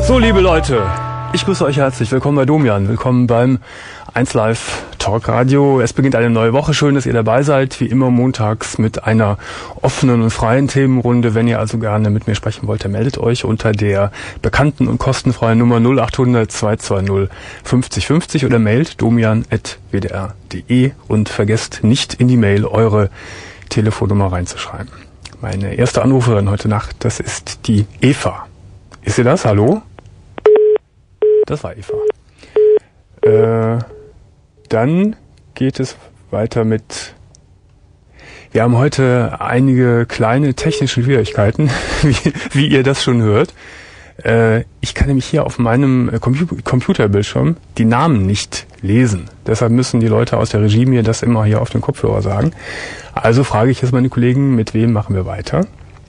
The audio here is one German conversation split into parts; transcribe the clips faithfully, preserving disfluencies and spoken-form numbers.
So, liebe Leute, ich grüße euch herzlich. Willkommen bei Domian. Willkommen beim eins Live Talkradio. Es beginnt eine neue Woche. Schön, dass ihr dabei seid. Wie immer montags mit einer offenen und freien Themenrunde. Wenn ihr also gerne mit mir sprechen wollt, dann meldet euch unter der bekannten und kostenfreien Nummer null acht hundert zwei zwei null fünfzig fünfzig oder mailt domian at w d r punkt d e und vergesst nicht in die Mail eure Telefonnummer reinzuschreiben. Meine erste Anruferin heute Nacht, das ist die Eva. Ist sie das? Hallo? Das war Eva. Äh, dann geht es weiter mit... Wir haben heute einige kleine technische Schwierigkeiten, wie, wie ihr das schon hört. Äh, ich kann nämlich hier auf meinem Compu- Computerbildschirm die Namen nicht lesen. Deshalb müssen die Leute aus der Regie mir das immer hier auf den Kopfhörer sagen. Also frage ich jetzt meine Kollegen, mit wem machen wir weiter?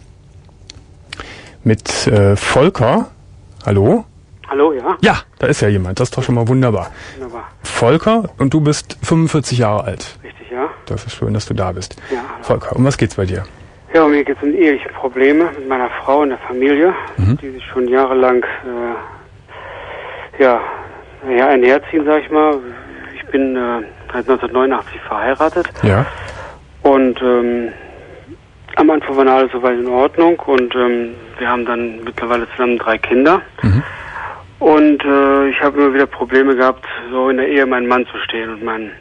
Mit äh, Volker. Hallo? Hallo, ja? Ja, da ist ja jemand. Das ist doch schon mal wunderbar. Wunderbar. Volker, und du bist fünfundvierzig Jahre alt. Richtig, ja? Das ist schön, dass du da bist. Ja, hallo. Volker, um was geht's bei dir? Ja, mir geht es um eheliche Probleme mit meiner Frau und der Familie, Mhm. die sich schon jahrelang äh, ja, ja, einherziehen, sag ich mal. Ich bin äh, seit neunzehnhundertneunundachtzig verheiratet Ja. und ähm, am Anfang war alles soweit in Ordnung und ähm, wir haben dann mittlerweile zusammen drei Kinder. Mhm. Und äh, ich habe immer wieder Probleme gehabt, so in der Ehe meinen Mann zu stehen und mein,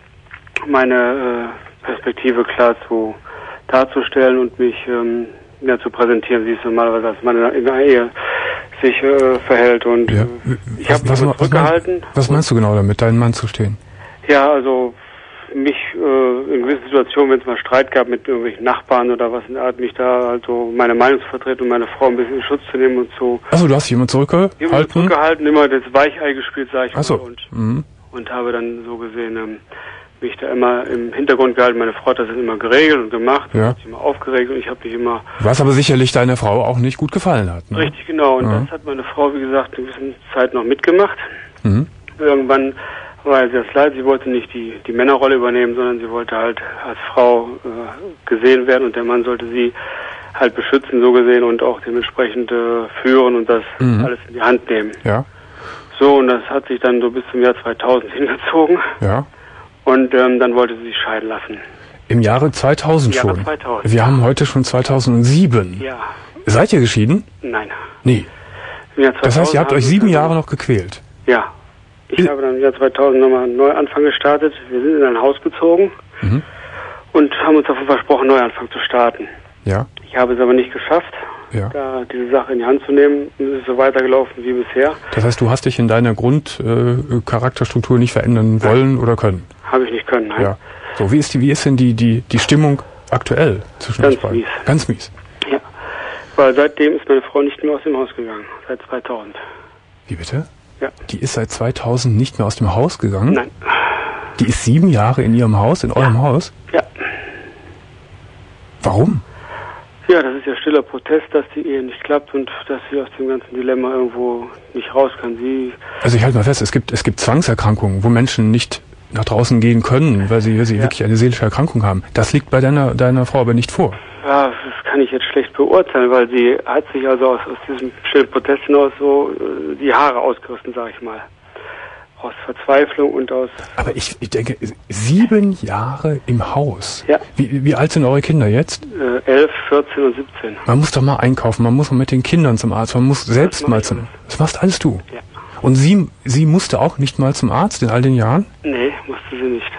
meine äh, Perspektive klar zu darzustellen und mich ähm, ja, zu präsentieren, wie es normalerweise als Mann in der Ehe sich äh, verhält. Und Ja. äh, ich habe mich was, immer was, zurückgehalten. was, was meinst du genau damit, deinen Mann zu stehen? Ja, also mich äh, in gewissen Situationen, wenn es mal Streit gab mit irgendwelchen Nachbarn oder was in der Art, mich da also meine Meinung zu vertreten und meine Frau ein bisschen in Schutz zu nehmen und so. Achso, du hast jemanden zurückgehalten? Immer zurückgehalten, immer das Weichei gespielt, sag ich mal. Achso. Und, Mhm. und habe dann so gesehen ähm, mich da immer im Hintergrund gehalten. Meine Frau hat das dann immer geregelt und gemacht, Ja. hat sich immer aufgeregt und ich habe mich immer... Was aber sicherlich deiner Frau auch nicht gut gefallen hat. Ne? Richtig, genau. Und Ja. das hat meine Frau, wie gesagt, eine gewisse Zeit noch mitgemacht. Mhm. Irgendwann war sie das leid. Sie wollte nicht die, die Männerrolle übernehmen, sondern sie wollte halt als Frau äh, gesehen werden und der Mann sollte sie halt beschützen, so gesehen, und auch dementsprechend äh, führen und das Mhm. alles in die Hand nehmen. Ja, So, und das hat sich dann so bis zum Jahr zweitausend hingezogen. ja. Und ähm, dann wollte sie sich scheiden lassen. Im Jahre zweitausend Im Jahre schon. zweitausend. Wir haben heute schon zweitausendsieben. Ja, Seid ihr geschieden? nein. Nee. Im Jahr Das heißt, ihr habt zweitausend euch sieben haben wir- Jahre noch gequält. Ja. Ich habe dann im Jahr zweitausend nochmal einen Neuanfang gestartet. Wir sind in ein Haus gezogen Mhm. und haben uns davon versprochen, einen Neuanfang zu starten. Ja, Ich habe es aber nicht geschafft, ja. da diese Sache in die Hand zu nehmen. Es ist so weitergelaufen wie bisher. Das heißt, du hast dich in deiner Grundcharakterstruktur äh, Charakterstruktur nicht verändern wollen oder können. Habe ich nicht können, nein. Ja. So, wie ist die, wie ist denn die, die, die Stimmung aktuell zwischen Ganz euch beiden? mies. Ganz mies. Ja. Weil seitdem ist meine Frau nicht mehr aus dem Haus gegangen. Seit zweitausend. Wie bitte? Ja. Die ist seit zweitausend nicht mehr aus dem Haus gegangen? Nein. Die ist sieben Jahre in ihrem Haus, in eurem Haus? Ja. Warum? Ja, das ist ja stiller Protest, dass die Ehe nicht klappt und dass sie aus dem ganzen Dilemma irgendwo nicht raus kann. Sie, Also ich halte mal fest, es gibt, es gibt Zwangserkrankungen, wo Menschen nicht nach draußen gehen können, weil sie, weil sie Ja. wirklich eine seelische Erkrankung haben. Das liegt bei deiner, deiner Frau aber nicht vor. ja, das kann ich jetzt schlecht beurteilen, weil sie hat sich also aus, aus diesem stillen Protest hinaus so äh, die Haare ausgerissen, sag ich mal. Aus Verzweiflung und aus... Aber ich, ich denke, sieben Jahre im Haus. Ja. Wie, wie alt sind eure Kinder jetzt? Äh, elf, vierzehn und siebzehn. Man muss doch mal einkaufen, man muss mal mit den Kindern zum Arzt, man muss selbst mach mal ich zum... alles. Das machst alles du. Ja. Und sie, sie musste auch nicht mal zum Arzt in all den Jahren? Nee, musste sie nicht.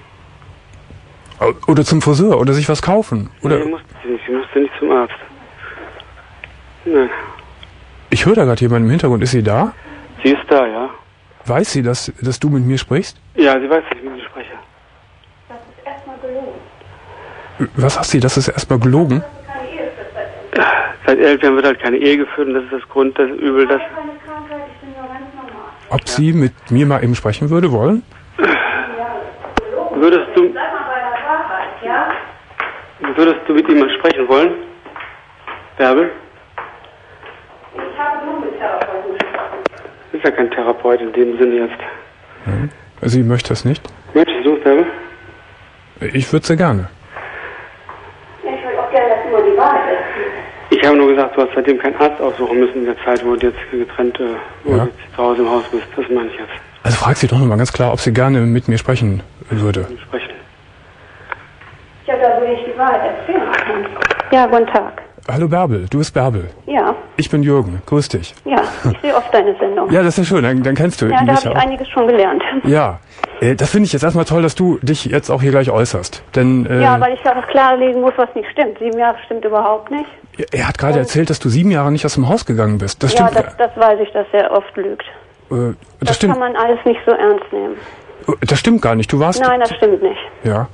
Oder zum Friseur oder sich was kaufen? Oder Nee, musste sie nicht. Sie musste nicht zum Arzt. Nein. ich höre da gerade jemanden im Hintergrund. Ist sie da? Sie ist da, ja. Weiß sie, dass, dass du mit mir sprichst? Ja, sie weiß, dass ich mit ihr spreche. Das ist erstmal gelogen. Was hast du? Das ist erstmal gelogen. Keine Ehe ist das seit Seit elf Jahren wird halt keine Ehe geführt und das ist das Grund, das Übel, das... Ich habe keine Krankheit, ich bin ja ganz normal. Ob sie mit mir mal eben sprechen würde wollen? Würdest du, Bleib mal bei der Wahrheit, ja? würdest du mit jemandem sprechen wollen? Bärbel? Ich habe nur mit Therapeuten gesprochen. Das ist ja kein Therapeut in dem Sinne jetzt. Mhm. Sie möchte das nicht? Möchtest du, Bärbel? Ich würde sehr gerne. Ich will auch gerne, dass du mal die Wahrheit erzählst. Ich Ich habe nur gesagt, du hast seitdem keinen Arzt aussuchen müssen in der Zeit, wo du jetzt getrennt, äh, wo Ja. du jetzt zu Hause im Haus bist. Das meine ich jetzt. Also frag sie doch nochmal ganz klar, ob sie gerne mit mir sprechen würde. Sprechen. Ja, da will ich die Wahrheit erzählen kann. Ja, guten Tag. Hallo Bärbel, du bist Bärbel. Ja, Ich bin Jürgen, grüß dich. ja, ich sehe oft deine Sendung. Ja, das ist ja schön, dann, dann kennst du Ja, da mich habe ich auch. einiges schon gelernt. Ja, äh, das finde ich jetzt erstmal toll, dass du dich jetzt auch hier gleich äußerst. Denn äh, Ja, weil ich ja auch klarlegen muss, was nicht stimmt. Sieben Jahre stimmt überhaupt nicht. er hat gerade erzählt, dass du sieben Jahre nicht aus dem Haus gegangen bist. Das Ja, stimmt. das, das weiß ich, dass er oft lügt. äh, das, Das stimmt. kann man alles nicht so ernst nehmen. Das stimmt gar nicht. Du warst. Nein, das stimmt nicht. Ja.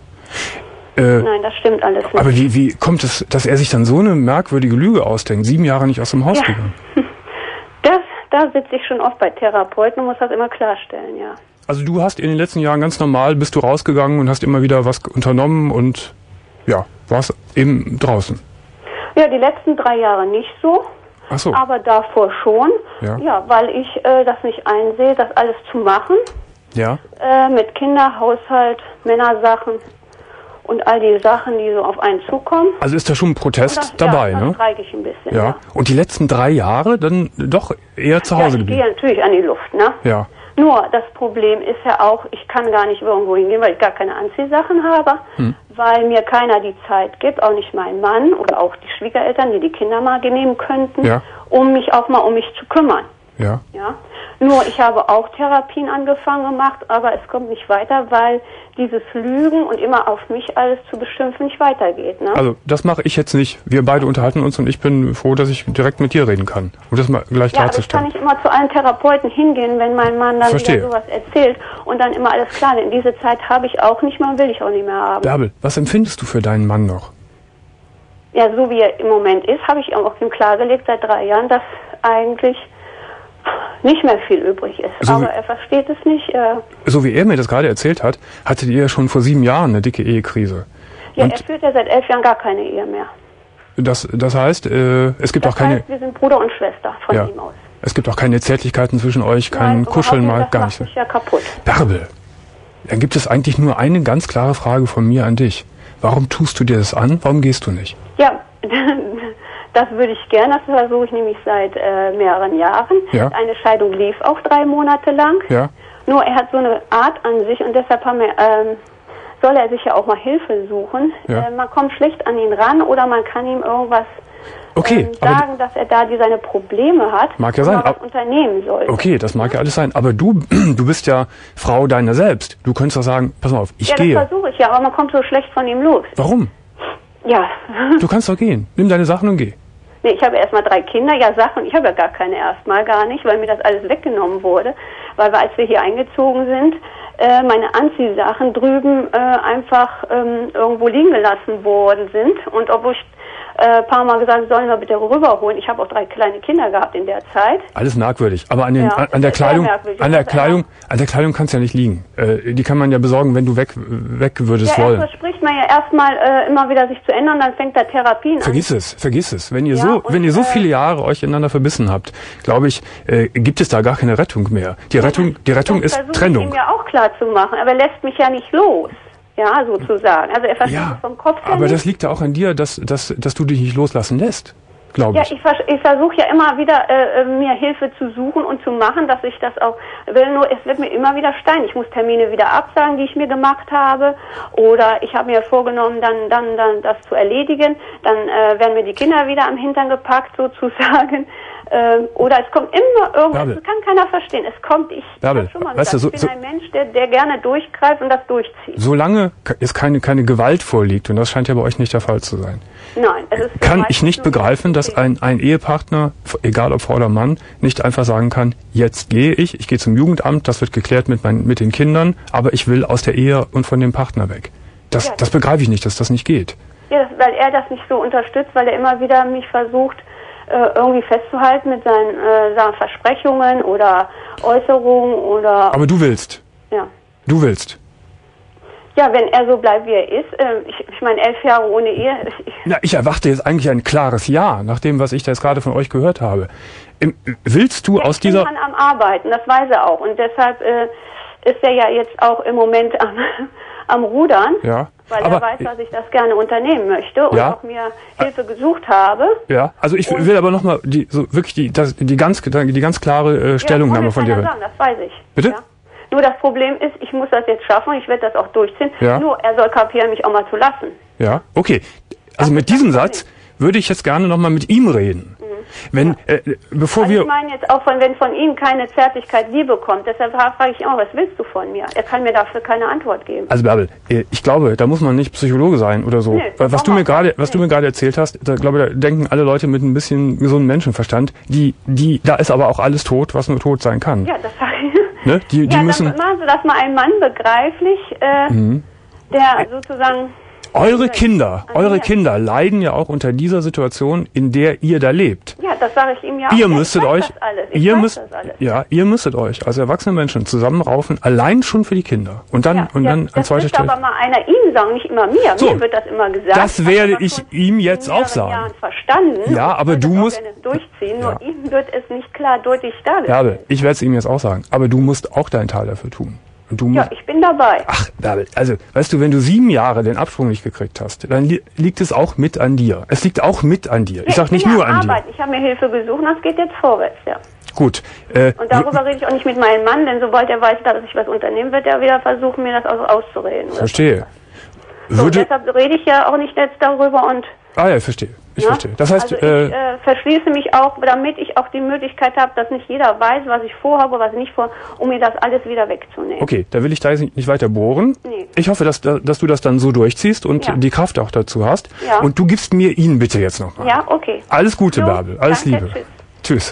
Äh, Nein, das stimmt alles nicht. aber wie, wie kommt es, dass er sich dann so eine merkwürdige Lüge ausdenkt? Sieben Jahre nicht aus dem Haus Ja. gegangen. Das, da sitze ich schon oft bei Therapeuten und muss das immer klarstellen, ja. Also du hast in den letzten Jahren ganz normal, bist du rausgegangen und hast immer wieder was unternommen und ja, warst eben draußen. Ja, die letzten drei Jahre nicht so, Ach so. aber davor schon. Ja. Ja, weil ich äh, das nicht einsehe, das alles zu machen. Ja. Äh, mit Kinder, Haushalt, Männersachen und all die Sachen, die so auf einen zukommen. Also ist da schon ein Protest Das, dabei, ja, ne? das streike ich ein bisschen. Ja. Ja, Und die letzten drei Jahre dann doch eher zu ja Hause ich geblieben. gehe natürlich an die Luft, ne? Ja. Nur, das Problem ist ja auch, ich kann gar nicht irgendwo hingehen, weil ich gar keine Anziehsachen habe, Hm. weil mir keiner die Zeit gibt, auch nicht mein Mann oder auch die Schwiegereltern, die die Kinder mal nehmen könnten, Ja. um mich auch mal um mich zu kümmern. Ja. Ja. Nur, ich habe auch Therapien angefangen gemacht, aber es kommt nicht weiter, weil dieses Lügen und immer auf mich alles zu beschimpfen nicht weitergeht. Ne? Also das mache ich jetzt nicht. Wir beide unterhalten uns und ich bin froh, dass ich direkt mit dir reden kann. Um das mal gleich Ja, aber ich kann klarzustellen. nicht immer zu allen Therapeuten hingehen, wenn mein Mann dann Verstehe. wieder sowas erzählt und dann immer alles klar. Denn diese Zeit habe ich auch nicht mehr und will ich auch nicht mehr haben. Bärbel, was empfindest du für deinen Mann noch? Ja, so wie er im Moment ist, habe ich auch ihm klargelegt seit drei Jahren, dass eigentlich nicht mehr viel übrig ist. So aber wie- er versteht es nicht. Äh, So wie er mir das gerade erzählt hat, hattet ihr ja schon vor sieben Jahren eine dicke Ehekrise. ja, Und er führt ja seit elf Jahren gar keine Ehe mehr. das, das heißt, äh, es gibt Das auch keine, heißt, wir sind Bruder und Schwester von ja, ihm aus. es gibt auch keine Zärtlichkeiten zwischen euch, kein Nein, Kuscheln mal, überhaupt gar nicht. nicht. Das macht mich ja kaputt. Bärbel, dann gibt es eigentlich nur eine ganz klare Frage von mir an dich. Warum tust du dir das an? Warum gehst du nicht? Ja, das würde ich gerne. Das versuche ich nämlich seit äh, mehreren Jahren. Ja. Eine Scheidung lief auch drei Monate lang. Ja? Nur er hat so eine Art an sich und deshalb haben wir, ähm, soll er sich ja auch mal Hilfe suchen. Ja. Äh, man kommt schlecht an ihn ran oder man kann ihm irgendwas Okay, ähm, aber sagen, dass er da die seine Probleme hat Mag ja und sein, mal was ab- unternehmen soll. okay, das mag ja alles sein, aber du, du bist ja Frau deiner selbst. Du könntest doch sagen, pass mal auf, ich Ja, das gehe. versuche ich ja, aber man kommt so schlecht von ihm los. Warum? Ja. Du kannst doch gehen. Nimm deine Sachen und geh. Nee, ich habe erstmal drei Kinder, ja Sachen, ich habe ja gar keine erstmal, gar nicht, weil mir das alles weggenommen wurde, weil wir, als wir hier eingezogen sind, äh, meine Anziehsachen drüben äh, einfach ähm, irgendwo liegen gelassen worden sind und obwohl ich ein äh, paar Mal gesagt, sollen wir bitte rüberholen. Ich habe auch drei kleine Kinder gehabt in der Zeit. Alles merkwürdig. Aber an, den, Ja, an, an der das ist sehr Kleidung, merkwürdig. an der Das ist Kleidung, an der Kleidung kann es ja nicht liegen. Äh, die kann man ja besorgen, wenn du weg, weg würdest Ja, wollen. erst verspricht man ja erstmal äh, immer wieder sich zu ändern, dann fängt da Therapien Vergiss es, vergiss es. Wenn ihr Ja, so, und, wenn ihr so äh, viele Jahre euch ineinander verbissen habt, glaube ich, äh, gibt es da gar keine Rettung mehr. Die Rettung, die Rettung das ist versuche Trennung. ich ihm ja auch klar zu machen, aber er lässt mich ja nicht los. Ja, sozusagen. Also er versteht Ja, es vom Kopf her aber nicht. das liegt ja auch an dir, dass, dass, dass du dich nicht loslassen lässt, glaube Ja, ich. ich, vers ich versuche ja immer wieder, äh, mir Hilfe zu suchen und zu machen, dass ich das auch will. Nur es wird mir immer wieder stein. Ich muss Termine wieder absagen, die ich mir gemacht habe. Oder ich habe mir vorgenommen, dann, dann, dann das zu erledigen. Dann äh, werden mir die Kinder wieder am Hintern gepackt, sozusagen. Ähm, oder es kommt immer irgendwas. Bärbel. Das kann keiner verstehen. Es kommt, ich Bärbel, hab schon mal weißt gesagt, du, so- ich so- bin ein Mensch, der, der gerne durchgreift und das durchzieht. Solange es keine, keine Gewalt vorliegt, und das scheint ja bei euch nicht der Fall zu sein, Nein, es ist kann meistens ich nicht nur- begreifen, dass ein, ein Ehepartner, egal ob Frau oder Mann, nicht einfach sagen kann, jetzt gehe ich, ich gehe zum Jugendamt, das wird geklärt mit, meinen, mit den Kindern, aber ich will aus der Ehe und von dem Partner weg. Das, Ja. das begreife ich nicht, dass das nicht geht. Ja, das, weil er das nicht so unterstützt, weil er immer wieder mich versucht, äh, irgendwie festzuhalten mit seinen, äh, seinen Versprechungen oder Äußerungen oder, Aber du willst. ja. Du willst. Ja, wenn er so bleibt, wie er ist, äh, ich, ich meine, elf Jahre ohne Ehe, ich, Na, ich erwarte jetzt eigentlich ein klares Ja, nach dem, was ich da jetzt gerade von euch gehört habe. Im, willst du aus ich bin dieser... dran am Arbeiten, das weiß er auch. Und deshalb äh, ist er ja jetzt auch im Moment am, am Rudern. Ja. Weil aber, er weiß, dass ich das gerne unternehmen möchte und ja, auch mir Hilfe gesucht habe. Ja, also ich und will aber nochmal die, so wirklich die, das, die ganz, die ganz klare äh, Stellungnahme ja, von dir hören. Sagen, das weiß ich. Bitte? Ja. Nur das Problem ist, ich muss das jetzt schaffen und ich werde das auch durchziehen. Ja. Nur er soll kapieren, mich auch mal zu lassen. Ja, okay. Also das mit diesem Satz würde ich jetzt gerne nochmal mit ihm reden. Mhm. Wenn, ja. äh, bevor also wir... ich meine jetzt auch, von, wenn von ihm keine Zärtlichkeit Liebe kommt, deshalb frage ich ihn auch, was willst du von mir? Er kann mir dafür keine Antwort geben. Also Bärbel, ich glaube, da muss man nicht Psychologe sein oder so. Nee, was du mir gerade, was nee. du mir gerade erzählt hast, da glaube ich, da denken alle Leute mit ein bisschen gesunden Menschenverstand, die, die, da ist aber auch alles tot, was nur tot sein kann. Ja, das sage ich. Ne? Die, die ja, müssen. dann machen Sie das mal ein Mann begreiflich, äh, mhm. der sozusagen. Eure Kinder, eure mir. Kinder leiden ja auch unter dieser Situation, in der ihr da lebt. Ja, das sage ich ihm ja auch. Ihr müsstet euch, das alles. Ich ihr weiß müsst, das alles. ja, ihr müsstet euch als erwachsene Menschen zusammenraufen, allein schon für die Kinder. Und dann, Ja, und ja, dann an zweiter Stelle. Das wird aber mal einer ihm sagen, nicht immer mir. So, mir wird das immer gesagt. Das werde ich ihm jetzt auch sagen. Jahren verstanden. Ja, aber du musst durchziehen. Ja. Nur ihm wird es nicht klar deutlich dargestellt. Bärbel, ich werde es ihm jetzt auch sagen. Aber du musst auch deinen Teil dafür tun. Und du musst, ja, ich bin dabei. Ach, Bärbel, also, weißt du, wenn du sieben Jahre den Absprung nicht gekriegt hast, dann li liegt es auch mit an dir. Es liegt auch mit an dir. Ja, ich sag nicht bin nur ja an Arbeit. dir. Ich habe mir Hilfe gesucht und das geht jetzt vorwärts, ja. Gut. Äh, und darüber rede ich auch nicht mit meinem Mann, denn sobald er weiß, dass ich was unternehmen wird, er wieder versuchen, mir das also auszureden. Verstehe. So, Würde, deshalb rede ich ja auch nicht jetzt darüber und... Ah ja, ich verstehe. Ich ja? verstehe. Das heißt, also ich äh, äh, verschließe mich auch, damit ich auch die Möglichkeit habe, dass nicht jeder weiß, was ich vorhabe, was ich nicht vor, um mir das alles wieder wegzunehmen. okay, da will ich da jetzt nicht weiter bohren. Nee. Ich hoffe, dass, dass du das dann so durchziehst und Ja. die Kraft auch dazu hast. Ja. Und du gibst mir ihn bitte jetzt nochmal. Ja, okay. Alles Gute, Jo, Bärbel. Alles danke, Liebe. tschüss. Tschüss.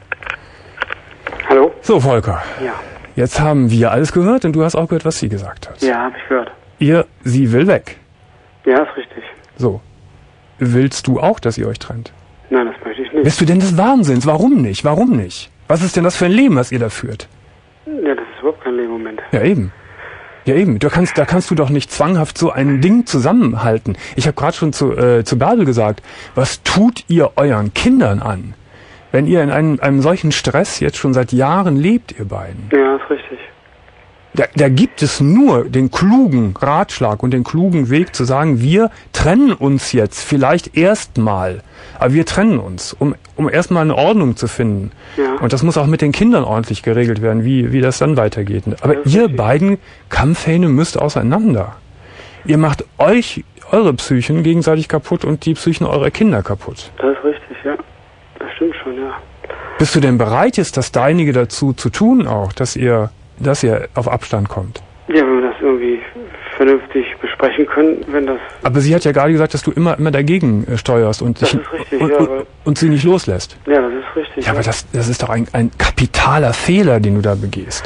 Hallo? So, Volker. Ja. Jetzt haben wir alles gehört und du hast auch gehört, was sie gesagt hat. Ja, habe ich gehört. Ihr, sie will weg. Ja, ist richtig. So. Willst du auch, dass ihr euch trennt? Nein, das möchte ich nicht. Bist du denn des Wahnsinns? Warum nicht? Warum nicht? Was ist denn das für ein Leben, was ihr da führt? Ja, das ist überhaupt kein Leben-Moment. Ja, eben. Ja, eben. Du kannst, da kannst du doch nicht zwanghaft so ein Ding zusammenhalten. Ich habe gerade schon zu, äh, zu Bärbel gesagt, was tut ihr euren Kindern an? Wenn ihr in einem, einem solchen Stress jetzt schon seit Jahren lebt, ihr beiden. Ja, ist richtig. Da, da gibt es nur den klugen Ratschlag und den klugen Weg zu sagen, wir trennen uns jetzt vielleicht erstmal, aber wir trennen uns, um, um erstmal eine Ordnung zu finden. Ja. Und das muss auch mit den Kindern ordentlich geregelt werden, wie, wie das dann weitergeht. Aber Das ist ihr richtig. beiden Kampfhähne müsst auseinander. Ihr macht euch, eure Psychen gegenseitig kaputt und die Psychen eurer Kinder kaputt. Das ist richtig, ja. Das stimmt schon, ja. Bist du denn bereit, jetzt das Deinige dazu zu tun auch, dass ihr dass ihr auf Abstand kommt? Ja, wenn wir das irgendwie vernünftig besprechen können, wenn das... Aber sie hat ja gerade gesagt, dass du immer immer dagegen äh, steuerst und, Das dich, ist richtig, und, ja, und, aber- und sie nicht loslässt. Ja, das ist richtig. Ja, aber das, das ist doch ein, ein kapitaler Fehler, den du da begehst.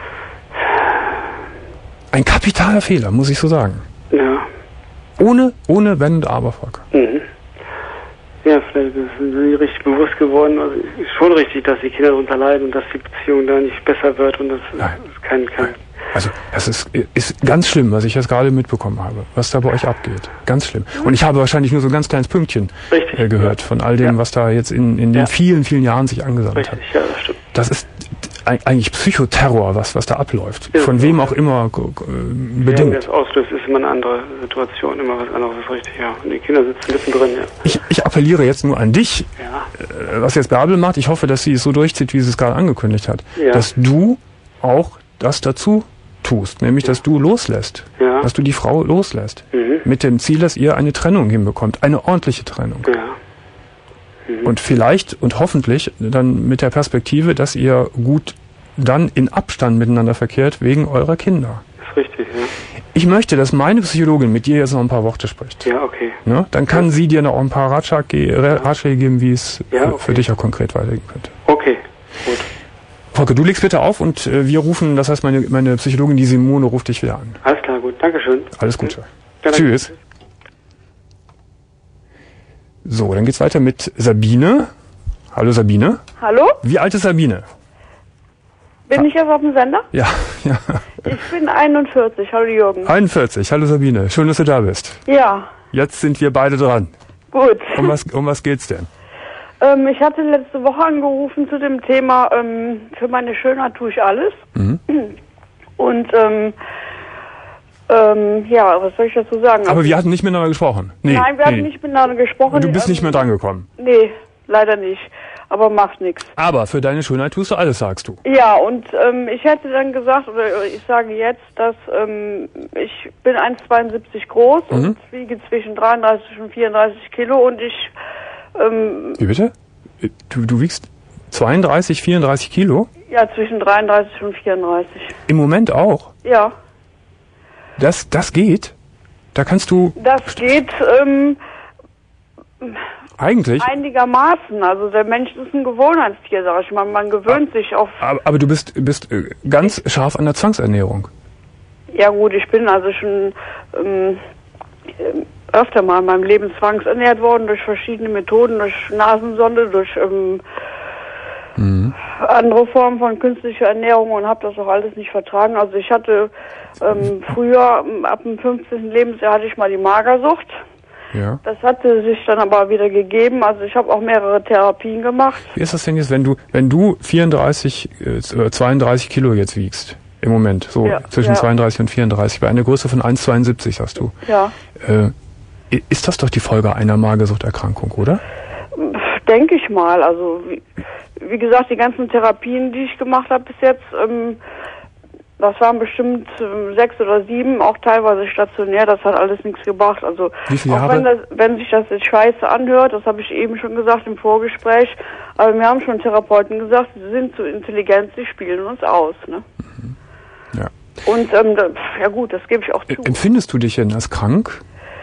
Ein kapitaler Fehler, muss ich so sagen. Ja. Ohne, ohne Wenn und Aber, Volker. Mhm. Ja, vielleicht ist es mir nicht richtig bewusst geworden. Also ist schon richtig, dass die Kinder darunter leiden und dass die Beziehung da nicht besser wird und das Nein. ist kein, kein Also das ist, ist ganz schlimm, was ich jetzt gerade mitbekommen habe, was da bei euch abgeht. Ganz schlimm. Und ich habe wahrscheinlich nur so ein ganz kleines Pünktchen Richtig. äh, gehört von all dem, Ja. was da jetzt in, in den Ja. vielen, vielen Jahren sich angesammelt richtig, hat. ja, das stimmt. Das ist eig- eigentlich Psychoterror, was, was da abläuft. Ja. Von wem auch immer äh, Ja, bedingt. wie das auslöst, ist immer eine andere Situation, immer was anderes, ist richtig, ja. Und die Kinder sitzen mittendrin, ja. Ich, ich appelliere jetzt nur an dich, Ja. äh, was jetzt Bärbel macht. Ich hoffe, dass sie es so durchzieht, wie sie es gerade angekündigt hat. Ja. Dass du auch das dazu tust, nämlich dass du loslässt. Ja. Dass du die Frau loslässt. Mhm. Mit dem Ziel, dass ihr eine Trennung hinbekommt. Eine ordentliche Trennung. Ja. Mhm. Und vielleicht und hoffentlich dann mit der Perspektive, dass ihr gut dann in Abstand miteinander verkehrt wegen eurer Kinder. Ist richtig, ja. Ich möchte, dass meine Psychologin mit dir jetzt noch ein paar Worte spricht. Ja, okay. Ne? Dann kann sie dir noch ein paar Ratschlag ge Ratschläge geben, wie es Ja, für, okay. für dich auch konkret weitergehen könnte. Okay, gut. Volker, du legst bitte auf und äh, wir rufen, das heißt meine, meine Psychologin, die Simone, ruft dich wieder an. Alles klar, gut. Dankeschön. Alles Gute. Ja, danke. Tschüss. So, dann geht's weiter mit Sabine. Hallo Sabine. Hallo? Wie alt ist Sabine? Bin ich jetzt auf dem Sender? Ja, ja. Ich bin einundvierzig. Hallo Jürgen. einundvierzig. Hallo Sabine. Schön, dass du da bist. Ja, Jetzt sind wir beide dran. gut. Um was, um was geht's denn? ähm, ich hatte letzte Woche angerufen zu dem Thema, ähm, für meine Schönheit tue ich alles. Mhm. Und ähm, Ähm, ja, was soll ich dazu sagen? Aber wir hatten nicht miteinander gesprochen. Nee, Nein, wir nee. hatten nicht miteinander gesprochen. Und du bist ähm, nicht mehr drangekommen. Nee, leider nicht. Aber macht nichts. Aber für deine Schönheit tust du alles, sagst du. Ja, und ähm, ich hätte dann gesagt, oder ich sage jetzt, dass ähm, ich bin eins Komma zweiundsiebzig groß Mhm. und wiege zwischen dreiunddreißig und vierunddreißig Kilo und ich... Ähm, Wie bitte? Du, du wiegst zweiunddreißig, vierunddreißig Kilo? ja, zwischen dreiunddreißig und vierunddreißig. Im Moment auch? Ja. Das, das geht? Da kannst du... Das geht ähm, Eigentlich... einigermaßen. Also der Mensch ist ein Gewohnheitstier, sag ich mal. Man gewöhnt sich auf... Aber, aber du bist, bist äh, ganz scharf an der Zwangsernährung. Ja gut, ich bin also schon ähm, öfter mal in meinem Leben zwangsernährt worden durch verschiedene Methoden, durch Nasensonde, durch ähm, Mhm. andere Formen von künstlicher Ernährung und habe das auch alles nicht vertragen. Also ich hatte ähm, früher, ab dem fünfzehnten Lebensjahr hatte ich mal die Magersucht. Ja. Das hatte sich dann aber wieder gegeben. Also ich habe auch mehrere Therapien gemacht. Wie ist das denn jetzt, wenn du, wenn du vierunddreißig, äh, zweiunddreißig Kilo jetzt wiegst? Im Moment, so Ja, zwischen ja. zweiunddreißig und vierunddreißig, bei einer Größe von eins Komma zweiundsiebzig hast du. Ja, Äh, ist das doch die Folge einer Magersuchterkrankung, oder? denke ich mal. Also wie, wie gesagt, die ganzen Therapien, die ich gemacht habe bis jetzt, ähm, das waren bestimmt ähm, sechs oder sieben, auch teilweise stationär. Das hat alles nichts gebracht. Also Wie viele auch Jahre? wenn, das, wenn sich das jetzt scheiße anhört, das habe ich eben schon gesagt im Vorgespräch, aber mir haben schon Therapeuten gesagt, sie sind zu intelligent, sie spielen uns aus. Ne? Ja. Und ähm, da, ja gut, das gebe ich auch Äh, zu. Empfindest du dich denn als krank?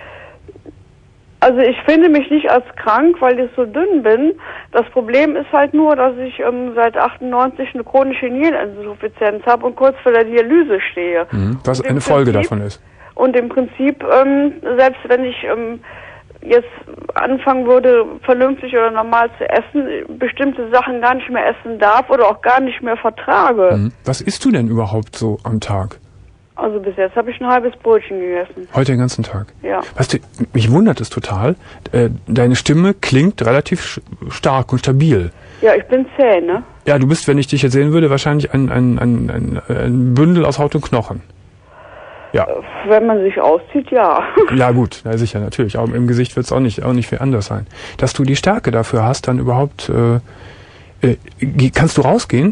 Also ich finde mich nicht als krank, weil ich so dünn bin. Das Problem ist halt nur, dass ich ähm, seit achtundneunzig eine chronische Niereninsuffizienz habe und kurz vor der Dialyse stehe. Mhm. Was Und im eine Folge Prinzip- davon ist. Und im Prinzip, ähm, selbst wenn ich ähm, jetzt anfangen würde, vernünftig oder normal zu essen, bestimmte Sachen gar nicht mehr essen darf oder auch gar nicht mehr vertrage. Mhm. Was isst du denn überhaupt so am Tag? Also bis jetzt habe ich ein halbes Brötchen gegessen. Heute den ganzen Tag? Ja. Weißt du, mich wundert es total. Äh, deine Stimme klingt relativ sch- stark und stabil. Ja, ich bin zäh, ne? Ja, du bist, wenn ich dich jetzt sehen würde, wahrscheinlich ein, ein, ein, ein, ein Bündel aus Haut und Knochen. Ja. Wenn man sich auszieht, ja. Ja gut, na sicher, natürlich. Aber im Gesicht wird es auch nicht, auch nicht viel anders sein. Dass du die Stärke dafür hast, dann überhaupt... Äh, äh, kannst du rausgehen?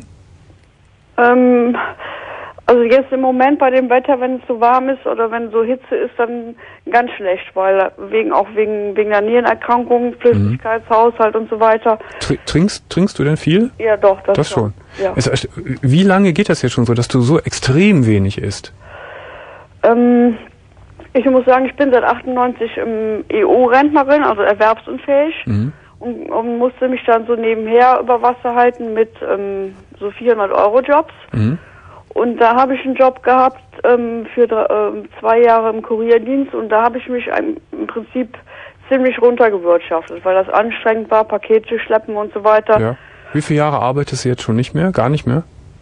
Ähm, also jetzt im Moment bei dem Wetter, wenn es so warm ist oder wenn so Hitze ist, dann ganz schlecht, weil wegen auch wegen wegen der Nierenerkrankung, Flüssigkeitshaushalt und so weiter. Tr- Trinkst, trinkst du denn viel? Ja, doch, das, Das schon. Ja. Es, es- wie lange geht das jetzt schon so, dass du so extrem wenig isst? Ähm, ich muss sagen, ich bin seit achtundneunzig im E U-Rentnerin, also erwerbsunfähig. Mhm. Und, und musste mich dann so nebenher über Wasser halten mit ähm, so vierhundert Euro Jobs. Mhm. Und da habe ich einen Job gehabt ähm, für drei, ähm, zwei Jahre im Kurierdienst und da habe ich mich ein, im Prinzip ziemlich runtergewirtschaftet, weil das anstrengend war, Pakete schleppen und so weiter. Ja. Wie viele Jahre arbeitest du jetzt schon nicht mehr? Gar nicht mehr?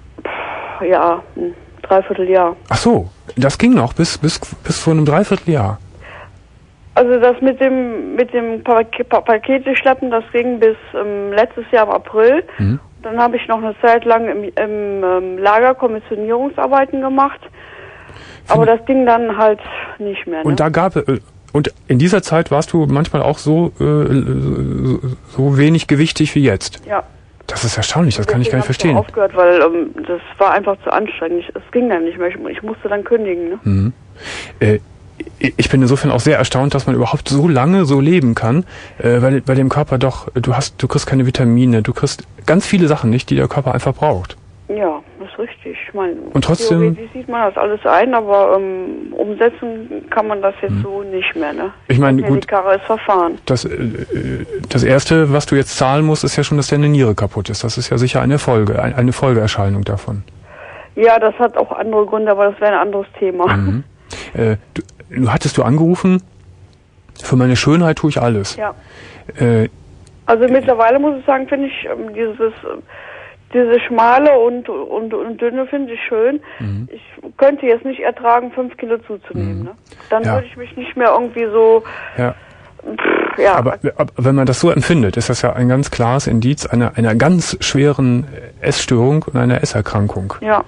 Ja, ein Dreivierteljahr. Ach so, das ging noch bis bis bis vor einem Dreivierteljahr. Also das mit dem mit dem Pak pa Pakete schleppen, das ging bis ähm, letztes Jahr im April. Mhm. Dann habe ich noch eine Zeit lang im, im ähm, Lager Kommissionierungsarbeiten gemacht. Aber das ging dann halt nicht mehr. Ne? Und da gab äh, und in dieser Zeit warst du manchmal auch so äh, so, so wenig gewichtig wie jetzt. Ja. Das ist erstaunlich, das kann ich gar nicht Deswegen verstehen. hab ich auch aufgehört, weil ähm, das war einfach zu anstrengend. Ich, es ging dann nicht mehr. Ich, ich musste dann kündigen. Ne? Mhm. Äh, ich bin insofern auch sehr erstaunt, dass man überhaupt so lange so leben kann, äh, weil bei dem Körper doch, du hast, du kriegst keine Vitamine, du kriegst ganz viele Sachen nicht, die der Körper einfach braucht. Ja, das ist richtig. Ich meine, Und trotzdem- theoretisch sieht man das alles ein, aber ähm, umsetzen kann man das jetzt so nicht mehr. Ne? Ich meine, Ja, gut, die Karre ist verfahren. das, äh, das Erste, was du jetzt zahlen musst, ist ja schon, dass deine Niere kaputt ist. Das ist ja sicher eine Folge, ein- eine Folgeerscheinung davon. Ja, das hat auch andere Gründe, aber das wäre ein anderes Thema. Mhm. Äh, du, du hattest du angerufen, für meine Schönheit tue ich alles. Ja. Äh, Also mittlerweile muss ich sagen, finde ich ähm, dieses äh, diese schmale und und, und dünne finde ich schön. Mhm. Ich könnte jetzt nicht ertragen, fünf Kilo zuzunehmen. Mhm. Ne? Dann Ja. würde ich mich nicht mehr irgendwie so ja. pff, ja. Aber, aber wenn man das so empfindet, ist das ja ein ganz klares Indiz einer, einer ganz schweren Essstörung und einer Esserkrankung. ja.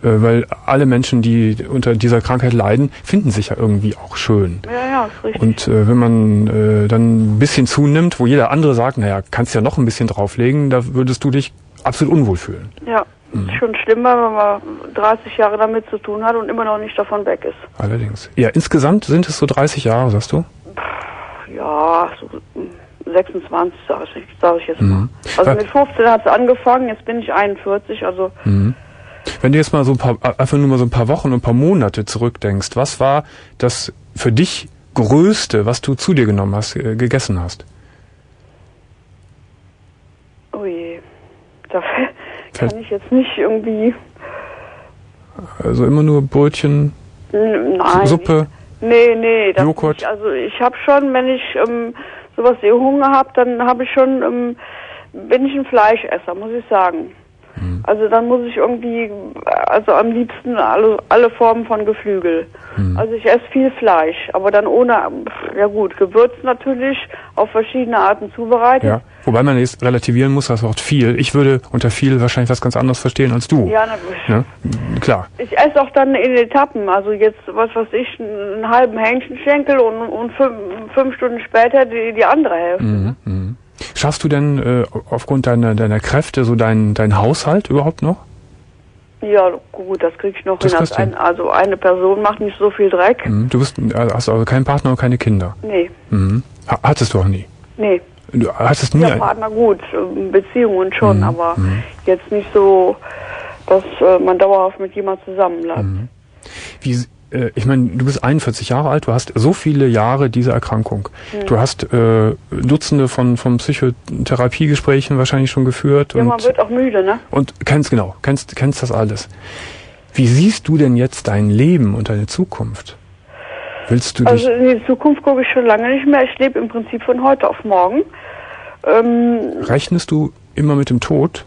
weil alle Menschen, die unter dieser Krankheit leiden, finden sich ja irgendwie auch schön. Ja, ja, ist richtig. Und äh, wenn man äh, dann ein bisschen zunimmt, wo jeder andere sagt, naja, kannst ja noch ein bisschen drauflegen, da würdest du dich absolut unwohl fühlen. Ja, mhm. Ist schon schlimmer, wenn man dreißig Jahre damit zu tun hat und immer noch nicht davon weg ist. Allerdings. Ja, insgesamt sind es so dreißig Jahre, sagst du? Ja, so sechsundzwanzig, sage ich, sag ich jetzt mal. Mhm. Also mit fünfzehn hat es angefangen, jetzt bin ich einundvierzig, also... Mhm. Wenn du jetzt mal so ein paar, einfach nur mal so ein paar Wochen und ein paar Monate zurückdenkst, was war das für dich Größte, was du zu dir genommen hast, äh, gegessen hast? Oh je, da kann ich jetzt nicht irgendwie... Also immer nur Brötchen, Nein, Suppe, nee, nee, das Joghurt? nicht. Also ich habe schon, wenn ich ähm, sowas wie Hunger habe, dann habe ich schon, ähm, bin ich ein Fleischesser, muss ich sagen. Mhm. Also dann muss ich irgendwie, also am liebsten alle, alle Formen von Geflügel. Mhm. Also ich esse viel Fleisch, aber dann ohne, ja gut, Gewürz natürlich, auf verschiedene Arten zubereitet. Ja. Wobei man jetzt relativieren muss, das Wort viel. Ich würde unter viel wahrscheinlich was ganz anderes verstehen als du. Ja, na, ja? Klar. Ich esse auch dann in Etappen, also jetzt, was weiß ich, einen halben Hähnchenschenkel und, und fünf, fünf Stunden später die, die andere Hälfte. Mhm. Mhm. Schaffst du denn äh, aufgrund deiner, deiner Kräfte so deinen dein Haushalt überhaupt noch? Ja, gut, das krieg ich noch das hin. Also, ein, also eine Person macht nicht so viel Dreck. Mhm. Du bist, hast also keinen Partner und keine Kinder? Nee. Mhm. Hattest du auch nie? Nee. Du hattest nie ja, Partner gut, Beziehungen schon, mhm. aber mhm. jetzt nicht so, dass äh, man dauerhaft mit jemand zusammenbleibt. Mhm. Wie, äh, ich meine, du bist einundvierzig Jahre alt, du hast so viele Jahre diese Erkrankung. Mhm. Du hast äh, Dutzende von, von Psychotherapiegesprächen wahrscheinlich schon geführt. Ja, und, man wird auch müde, ne? Und kennst, genau, kennst, kennst das alles. Wie siehst du denn jetzt dein Leben und deine Zukunft? Willst du dich... Also in die Zukunft gucke ich schon lange nicht mehr. Ich lebe im Prinzip von heute auf morgen. Ähm, Rechnest du immer mit dem Tod?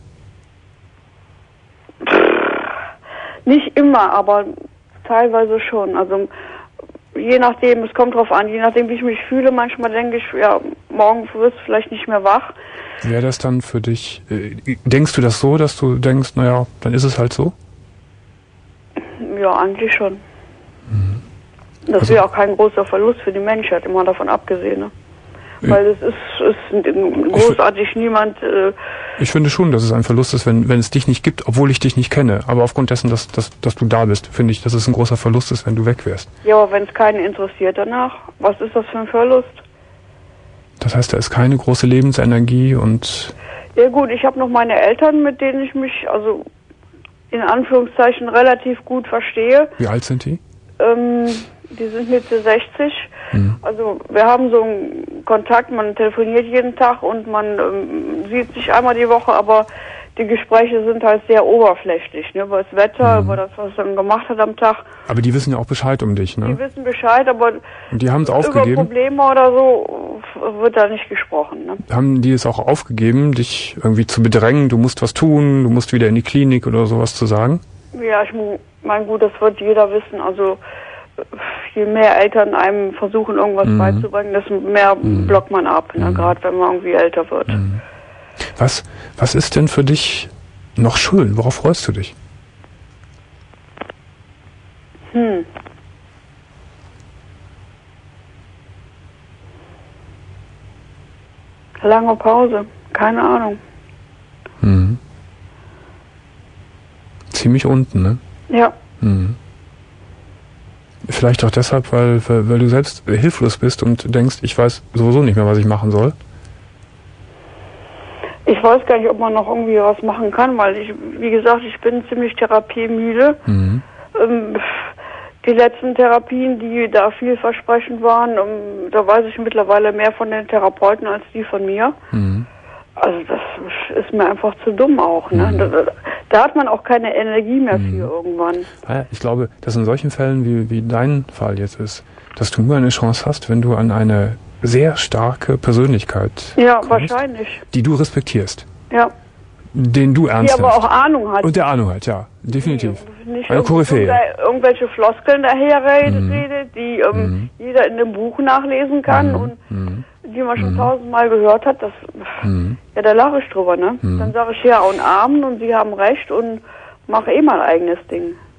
Nicht immer, aber teilweise schon. Also je nachdem, es kommt drauf an, je nachdem, wie ich mich fühle. Manchmal denke ich, ja, morgen wirst du vielleicht nicht mehr wach. Wäre das dann für dich... Äh, denkst du das so, dass du denkst, naja, dann ist es halt so? Ja, eigentlich schon. Mhm. Das also, wäre auch kein großer Verlust für die Menschheit, immer davon abgesehen. Ne? Weil es ist, ist großartig ich, niemand... Äh, ich finde schon, dass es ein Verlust ist, wenn, wenn es dich nicht gibt, obwohl ich dich nicht kenne. Aber aufgrund dessen, dass, dass, dass du da bist, finde ich, dass es ein großer Verlust ist, wenn du weg wärst. Ja, aber wenn es keinen interessiert danach, was ist das für ein Verlust? Das heißt, da ist keine große Lebensenergie und... Ja gut, ich habe noch meine Eltern, mit denen ich mich, also in Anführungszeichen, relativ gut verstehe. Wie alt sind die? Ähm... Die sind Mitte sechzig. Mhm. Also wir haben so einen Kontakt, man telefoniert jeden Tag und man ähm, sieht sich einmal die Woche, aber die Gespräche sind halt sehr oberflächlich, ne? Über das Wetter, mhm. über das, was man gemacht hat am Tag. Aber die wissen ja auch Bescheid um dich, ne? Die wissen Bescheid, aber und die haben es aufgegeben. Über Probleme oder so wird da nicht gesprochen, ne? Haben die es auch aufgegeben, dich irgendwie zu bedrängen, du musst was tun, du musst wieder in die Klinik oder sowas zu sagen? Ja, ich meine, gut, das wird jeder wissen, also je mehr Eltern einem versuchen, irgendwas mhm. beizubringen, desto mehr mhm. blockt man ab, ne? Mhm. Gerade wenn man irgendwie älter wird. Mhm. Was, was ist denn für dich noch schön? Worauf freust du dich? Hm. Lange Pause, keine Ahnung. Mhm. Ziemlich unten, ne? Ja. Mhm. Vielleicht auch deshalb, weil, weil, weil du selbst hilflos bist und denkst, ich weiß sowieso nicht mehr, was ich machen soll? Ich weiß gar nicht, ob man noch irgendwie was machen kann, weil ich, wie gesagt, ich bin ziemlich therapiemüde. Mhm. Ähm, die letzten Therapien, die da vielversprechend waren, ähm, da weiß ich mittlerweile mehr von den Therapeuten als die von mir. Mhm. Also das ist mir einfach zu dumm auch. Ne? Mhm. Da, da hat man auch keine Energie mehr mhm. für irgendwann. Ich glaube, dass in solchen Fällen, wie, wie dein Fall jetzt ist, dass du nur eine Chance hast, wenn du an eine sehr starke Persönlichkeit ja, kommst, wahrscheinlich. Die du respektierst. Ja. Den du ernst nimmst. Die aber auch Ahnung hat. Und der Ahnung hat, ja. Definitiv. Nicht eine Koryphäe. Irgendwelche Floskeln daherredet, mhm. die ähm, mhm. jeder in dem Buch nachlesen kann mhm. und mhm. die man schon mhm. tausendmal gehört hat, das, mhm. ja, da lache ich drüber, ne? Mhm. Dann sage ich ja und Amen und Sie haben recht und mache eh mein eigenes Ding.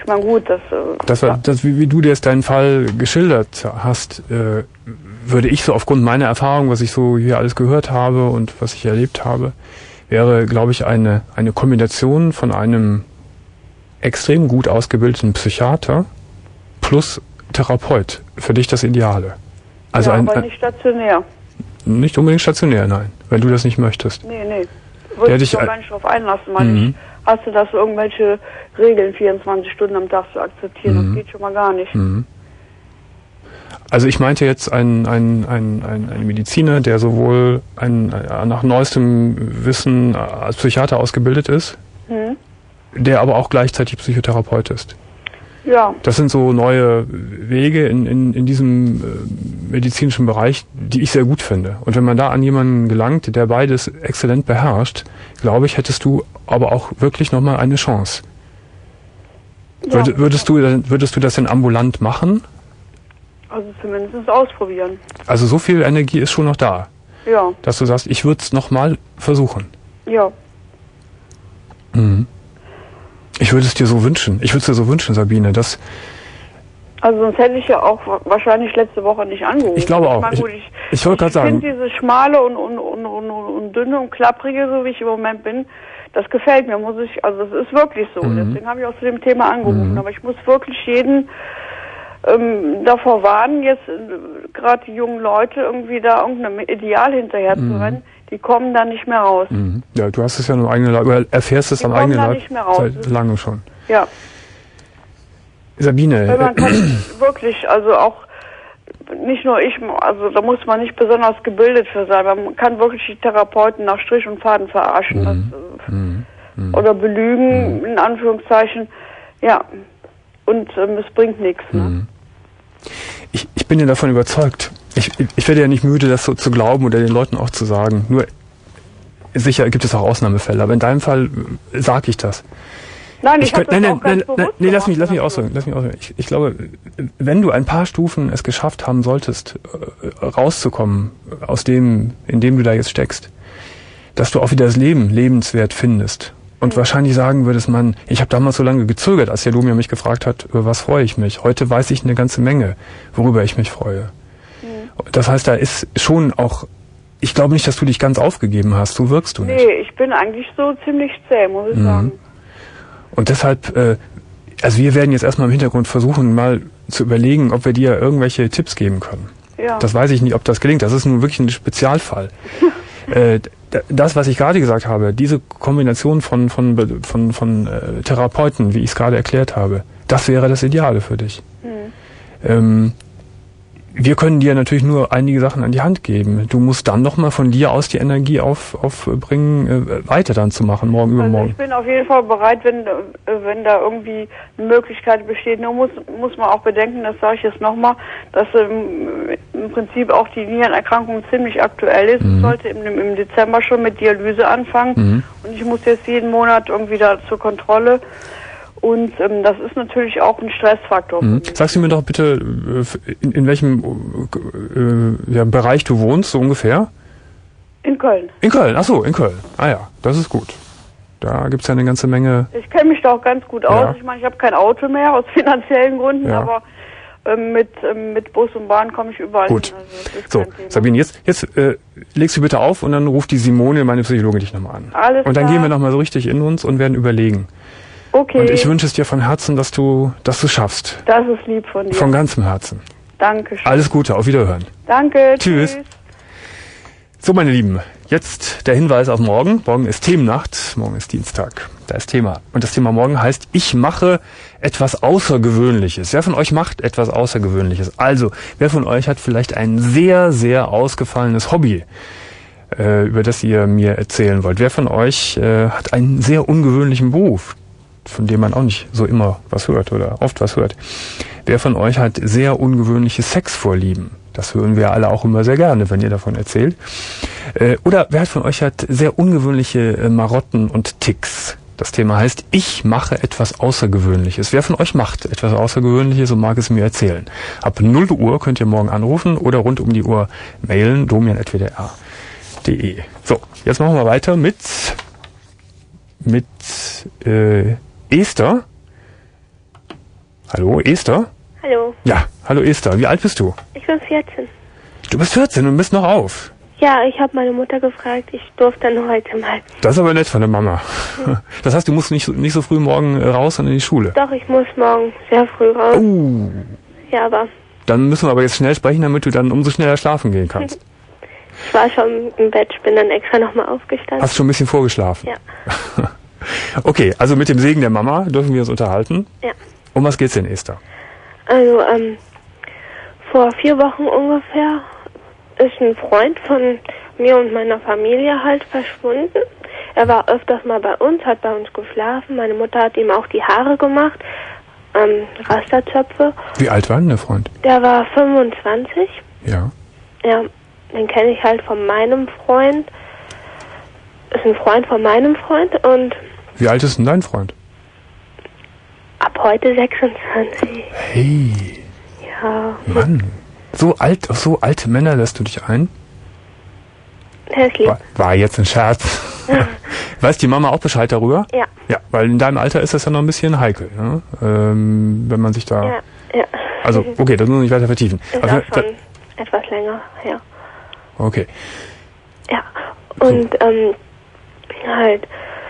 Ich meine, gut, das... Äh, das, war, ja. das wie, wie du dir jetzt deinen Fall geschildert hast, äh, würde ich so aufgrund meiner Erfahrung, was ich so hier alles gehört habe und was ich erlebt habe, wäre, glaube ich, eine, eine Kombination von einem extrem gut ausgebildeten Psychiater plus Therapeut für dich das Ideale. Also ja, ein, aber nicht stationär. Nicht unbedingt stationär, nein, wenn du das nicht möchtest. Nee, nee. Würde ich doch gar nicht drauf einlassen, weil mhm. ich hast du das irgendwelche Regeln vierundzwanzig Stunden am Tag zu akzeptieren. Mhm. Das geht schon mal gar nicht. Mhm. Also ich meinte jetzt ein, ein, ein, ein, ein Mediziner, der sowohl ein, ein, nach neuestem Wissen als Psychiater ausgebildet ist, mhm. der aber auch gleichzeitig Psychotherapeut ist. Ja. Das sind so neue Wege in, in, in diesem äh, medizinischen Bereich, die ich sehr gut finde. Und wenn man da an jemanden gelangt, der beides exzellent beherrscht, glaube ich, hättest du aber auch wirklich nochmal eine Chance. Ja. Würde, würdest du, würdest du das denn ambulant machen? Also zumindest ausprobieren. Also so viel Energie ist schon noch da. Ja. Dass du sagst, ich würde es nochmal versuchen. Ja. Mhm. Ich würde es dir so wünschen. Ich würde es dir so wünschen, Sabine, dass... Also sonst hätte ich ja auch wahrscheinlich letzte Woche nicht angerufen. Ich glaube auch. Ich, mein, gut, ich, ich, ich wollte gerade sagen... Ich finde diese schmale und, und, und, und, und dünne und klapprige, so wie ich im Moment bin, das gefällt mir, muss ich... Also es ist wirklich so. Mhm. Deswegen habe ich auch zu dem Thema angerufen. Mhm. Aber ich muss wirklich jeden ähm, davor warnen, jetzt äh, gerade die jungen Leute irgendwie da irgendeinem Ideal hinterher mhm. zu rennen. Die kommen da nicht mehr raus. Mhm. Ja, du hast es ja nur eigene Leib, oder erfährst es die am eigenen Leib nicht mehr raus. Seit lange schon. Ja. Sabine. Weil man kann wirklich, also auch nicht nur ich, also da muss man nicht besonders gebildet für sein, man kann wirklich die Therapeuten nach Strich und Faden verarschen. Mhm. Das, mhm. Mhm. Oder belügen, mhm. in Anführungszeichen. Ja. Und ähm, es bringt nichts. Ne? Mhm. Ich, ich bin ja davon überzeugt. Ich, ich werde ja nicht müde, das so zu glauben oder den Leuten auch zu sagen. Nur sicher gibt es auch Ausnahmefälle, aber in deinem Fall sage ich das. Nein, ich, ich könnte, nein, nein, nein, nein, nein, nee, lass mich, lass mich dafür. ausdrücken. Lass mich ausdrücken. Ich, ich glaube, wenn du ein paar Stufen es geschafft haben solltest, rauszukommen aus dem, in dem du da jetzt steckst, dass du auch wieder das Leben lebenswert findest. Und mhm. wahrscheinlich sagen würdest, man, ich habe damals so lange gezögert, als der Domia mich gefragt hat, über was freue ich mich. Heute weiß ich eine ganze Menge, worüber ich mich freue. Mhm. Das heißt, da ist schon auch, ich glaube nicht, dass du dich ganz aufgegeben hast, so wirkst du nicht. Nee, ich bin eigentlich so ziemlich zäh, muss ich mhm. sagen. Und deshalb, äh, also wir werden jetzt erstmal im Hintergrund versuchen, mal zu überlegen, ob wir dir irgendwelche Tipps geben können. Ja. Das weiß ich nicht, ob das gelingt. Das ist nun wirklich ein Spezialfall. äh, das, was ich gerade gesagt habe, diese Kombination von von von von äh, Therapeuten, wie ich es gerade erklärt habe, das wäre das Ideale für dich. Mhm. Ähm, wir können dir natürlich nur einige Sachen an die Hand geben. Du musst dann nochmal von dir aus die Energie auf, aufbringen, äh, weiter dann zu machen, morgen also übermorgen. Ich bin auf jeden Fall bereit, wenn äh, wenn da irgendwie eine Möglichkeit besteht. Nur muss muss man auch bedenken, das sage ich jetzt nochmal, dass ähm, im Prinzip auch die Nierenerkrankung ziemlich aktuell ist. Mhm. Ich sollte im, im Dezember schon mit Dialyse anfangen. Mhm. Und ich muss jetzt jeden Monat irgendwie da zur Kontrolle. Und ähm, das ist natürlich auch ein Stressfaktor. Mhm. Sagst du mir doch bitte, in, in welchem äh, ja, Bereich du wohnst, so ungefähr? In Köln. In Köln, ach so, in Köln. Ah ja, das ist gut. Da gibt's ja eine ganze Menge... Ich kenne mich da auch ganz gut aus. Ja. Ich meine, ich habe kein Auto mehr, aus finanziellen Gründen, ja. aber ähm, mit, ähm, mit Bus und Bahn komme ich überall gut. hin. Also so, Sabine, jetzt, jetzt äh, legst du bitte auf und dann ruft die Simone, meine Psychologin, dich nochmal an. Alles und dann klar. gehen wir nochmal so richtig in uns und werden überlegen. Okay. Und ich wünsche es dir von Herzen, dass du dass du schaffst. Das ist lieb von dir. Von ganzem Herzen. Dankeschön. Alles Gute, auf Wiederhören. Danke. Tschüss. Tschüss. So, meine Lieben, jetzt der Hinweis auf morgen. Morgen ist Themennacht, morgen ist Dienstag. Da ist Thema. Und das Thema morgen heißt, ich mache etwas Außergewöhnliches. Wer von euch macht etwas Außergewöhnliches? Also, wer von euch hat vielleicht ein sehr, sehr ausgefallenes Hobby, äh, über das ihr mir erzählen wollt? Wer von euch äh, hat einen sehr ungewöhnlichen Beruf, von dem man auch nicht so immer was hört oder oft was hört? Wer von euch hat sehr ungewöhnliche Sexvorlieben? Das hören wir alle auch immer sehr gerne, wenn ihr davon erzählt. Äh, oder wer von euch hat sehr ungewöhnliche äh, Marotten und Ticks? Das Thema heißt, ich mache etwas Außergewöhnliches. Wer von euch macht etwas Außergewöhnliches und mag es mir erzählen? Ab null Uhr könnt ihr morgen anrufen oder rund um die Uhr mailen, domian at w d r punkt d e. So, jetzt machen wir weiter mit, mit äh, Esther. Hallo, Esther? Hallo. Ja, hallo Esther. Wie alt bist du? Ich bin vierzehn. Du bist vierzehn und bist noch auf. Ja, ich habe meine Mutter gefragt, ich durfte dann heute mal. Das ist aber nett von der Mama. Hm. Das heißt, du musst nicht, nicht so früh morgen raus und in die Schule? Doch, ich muss morgen sehr früh raus. Uh. Ja, aber... Dann müssen wir aber jetzt schnell sprechen, damit du dann umso schneller schlafen gehen kannst. Ich war schon im Bett, ich bin dann extra nochmal aufgestanden. Hast schon ein bisschen vorgeschlafen? Ja. Okay, also mit dem Segen der Mama dürfen wir uns unterhalten. Ja. Um was geht's denn, Esther? Also, ähm, vor vier Wochen ungefähr ist ein Freund von mir und meiner Familie halt verschwunden. Er war öfters mal bei uns, hat bei uns geschlafen. Meine Mutter hat ihm auch die Haare gemacht, ähm, Rasterzöpfe. Wie alt war denn der Freund? Der war fünfundzwanzig. Ja. Ja, den kenne ich halt von meinem Freund. Ist ein Freund von meinem Freund und... Wie alt ist denn dein Freund? Ab heute sechsundzwanzig. Hey. Ja. Mann. So alt, auf so alte Männer lässt du dich ein? Der ist lieb. War, war jetzt ein Scherz. Weiß die Mama auch Bescheid darüber? Ja. Ja, weil in deinem Alter ist das ja noch ein bisschen heikel, ne? Ähm, wenn man sich da... Ja, ja. Also, okay, das muss man nicht weiter vertiefen. Ist also, auch schon da, etwas länger, ja. Okay. Ja, und so. ähm, halt...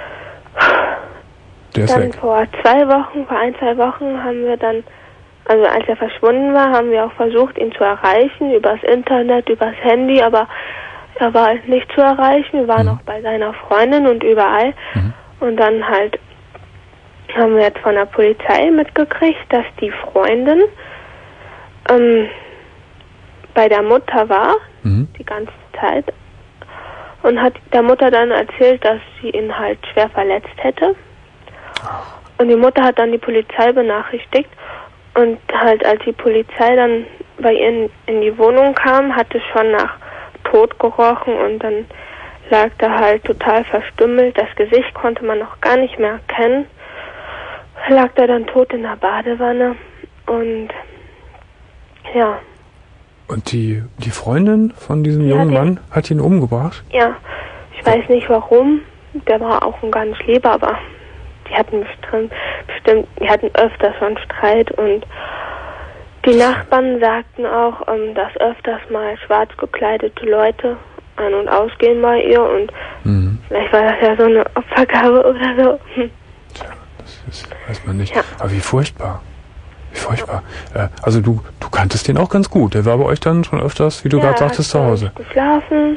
Der ist dann weg. vor zwei Wochen, vor ein, zwei Wochen haben wir dann... Also als er verschwunden war, haben wir auch versucht, ihn zu erreichen, übers Internet, übers Handy, aber er war halt nicht zu erreichen. Wir waren mhm. auch bei seiner Freundin und überall. Mhm. Und dann halt haben wir jetzt von der Polizei mitgekriegt, dass die Freundin ähm, bei der Mutter war, mhm. die ganze Zeit, und hat der Mutter dann erzählt, dass sie ihn halt schwer verletzt hätte. Und die Mutter hat dann die Polizei benachrichtigt. Und halt, als die Polizei dann bei ihr in, in die Wohnung kam, hat es schon nach Tod gerochen und dann lag da halt total verstümmelt. Das Gesicht konnte man noch gar nicht mehr erkennen. Lag da dann tot in der Badewanne und ja. Und die, die Freundin von diesem ja, jungen die, Mann hat ihn umgebracht? Ja, ich weiß nicht warum. Der war auch ein ganz lieber, aber... Die hatten bestimmt, bestimmt, die hatten öfters schon Streit und die Nachbarn sagten auch, ähm, dass öfters mal schwarz gekleidete Leute an- und ausgehen bei ihr und mhm. vielleicht war das ja so eine Opfergabe oder so. Hm. Tja, das ist, weiß man nicht. Ja. Aber wie furchtbar. Wie furchtbar. Äh, also du, du kanntest den auch ganz gut. Der war bei euch dann schon öfters, wie du ja, gerade sagtest, zu Hause. Geschlafen.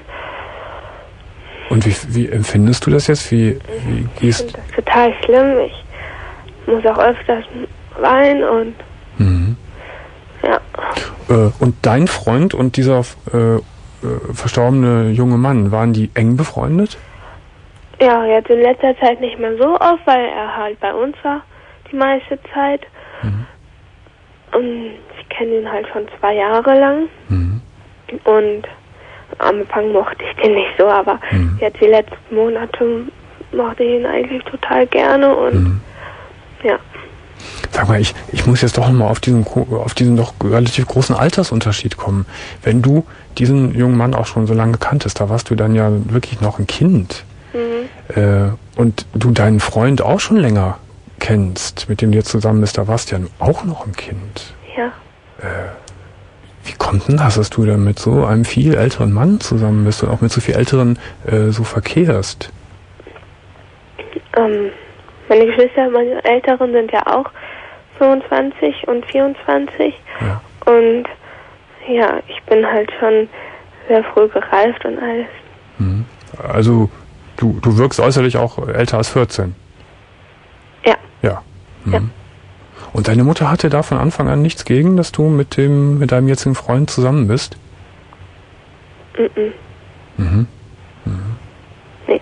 Und wie, wie empfindest du das jetzt? Wie, wie gehst ich finde das total schlimm. Ich muss auch öfters weinen und mhm. ja. Äh, und dein Freund und dieser äh, äh, verstorbene junge Mann, waren die eng befreundet? Ja, jetzt in letzter Zeit nicht mehr so oft, weil er halt bei uns war die meiste Zeit. Mhm. Und ich kenne ihn halt schon zwei Jahre lang. Mhm. Und am Anfang mochte ich den nicht so, aber mhm. jetzt die letzten Monate mochte ich ihn eigentlich total gerne und mhm. ja. Sag mal, ich, ich muss jetzt doch nochmal auf diesen, auf diesen doch relativ großen Altersunterschied kommen. Wenn du diesen jungen Mann auch schon so lange kanntest, da warst du dann ja wirklich noch ein Kind. Mhm. Äh, und du deinen Freund auch schon länger kennst, mit dem du jetzt zusammen bist, da warst du ja auch noch ein Kind. Ja. Äh, Wie kommt denn das, dass du dann mit so einem viel älteren Mann zusammen bist und auch mit so viel älteren äh, so verkehrst? Ähm, meine Geschwister, meine Älteren sind ja auch fünfundzwanzig und vierundzwanzig. Ja. Und ja, ich bin halt schon sehr früh gereift und alles. Mhm. Also du, du wirkst äußerlich auch älter als vierzehn? Ja. Ja. Mhm. Ja. Und deine Mutter hatte da von Anfang an nichts gegen, dass du mit dem, mit deinem jetzigen Freund zusammen bist? Mhm. Mhm. Mhm. Nee.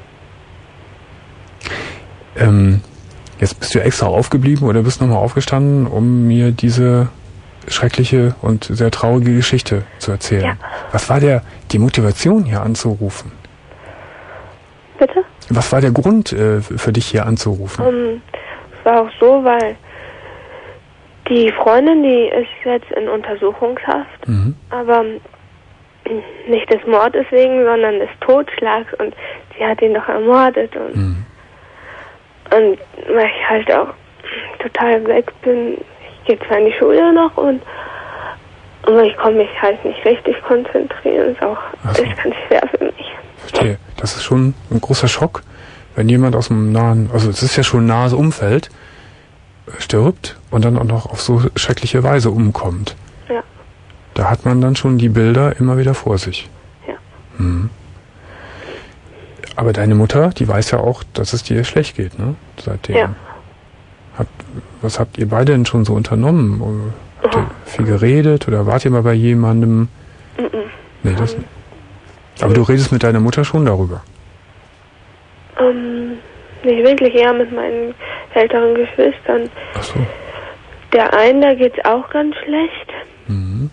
Ähm, jetzt bist du extra aufgeblieben oder bist nochmal aufgestanden, um mir diese schreckliche und sehr traurige Geschichte zu erzählen. Ja. Was war der, die Motivation hier anzurufen? Bitte? Was war der Grund äh, für dich hier anzurufen? Um, es war auch so, weil die Freundin, die ist jetzt in Untersuchungshaft, mhm. aber nicht des Mordes wegen, sondern des Totschlags und sie hat ihn doch ermordet und, mhm. und weil ich halt auch total weg bin, ich gehe zwar in die Schule noch und aber ich kann mich halt nicht richtig konzentrieren. Ist auch so. Ist ganz schwer für mich. Verstehe. Das ist schon ein großer Schock, wenn jemand aus dem nahen, also es ist ja schon ein nahes Umfeld, stirbt und dann auch noch auf so schreckliche Weise umkommt. Ja. Da hat man dann schon die Bilder immer wieder vor sich. Ja. Mhm. Aber deine Mutter, die weiß ja auch, dass es dir schlecht geht, ne? Seitdem. Ja. Habt, was habt ihr beide denn schon so unternommen? Habt ihr viel geredet oder wart ihr mal bei jemandem? Mhm. Nee, das nicht. Aber du redest mit deiner Mutter schon darüber? Ähm, nicht wirklich, eher mit meinen älteren Geschwistern. Ach so. Der einen, da geht's auch ganz schlecht. Mhm.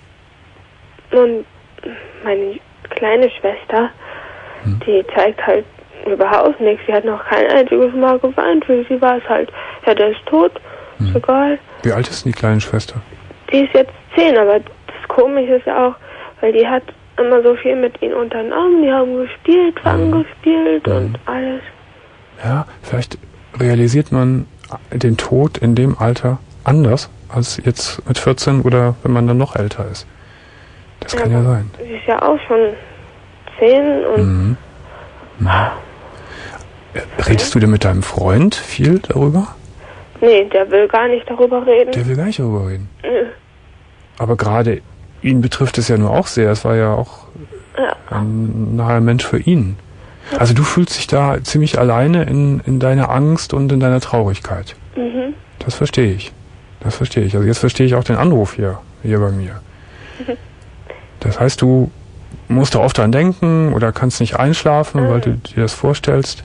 Und meine kleine Schwester, mhm. die zeigt halt überhaupt nichts. Sie hat noch kein einziges Mal geweint. Für sie war es halt, ja, der ist tot, mhm. ist egal. Wie alt ist denn die kleine Schwester? Die ist jetzt zehn, aber das Komische ist ja auch, weil die hat immer so viel mit ihnen unternommen. Die haben gespielt, Fang mhm. gespielt mhm. und alles. Ja, vielleicht realisiert man den Tod in dem Alter anders als jetzt mit vierzehn oder wenn man dann noch älter ist. Das kann ja, ja sein. Sie ist ja auch schon zehn und... Mhm. Mhm. Redest du denn mit deinem Freund viel darüber? Nee, der will gar nicht darüber reden. Der will gar nicht darüber reden? Nö. Aber gerade ihn betrifft es ja nur auch sehr. Es war ja auch ja. ein naher Mensch für ihn. Also du fühlst dich da ziemlich alleine in, in deiner Angst und in deiner Traurigkeit. Mhm. Das verstehe ich. Das verstehe ich. Also jetzt verstehe ich auch den Anruf hier, hier bei mir. Mhm. Das heißt, du musst da oft dran denken oder kannst nicht einschlafen, mhm. weil du dir das vorstellst?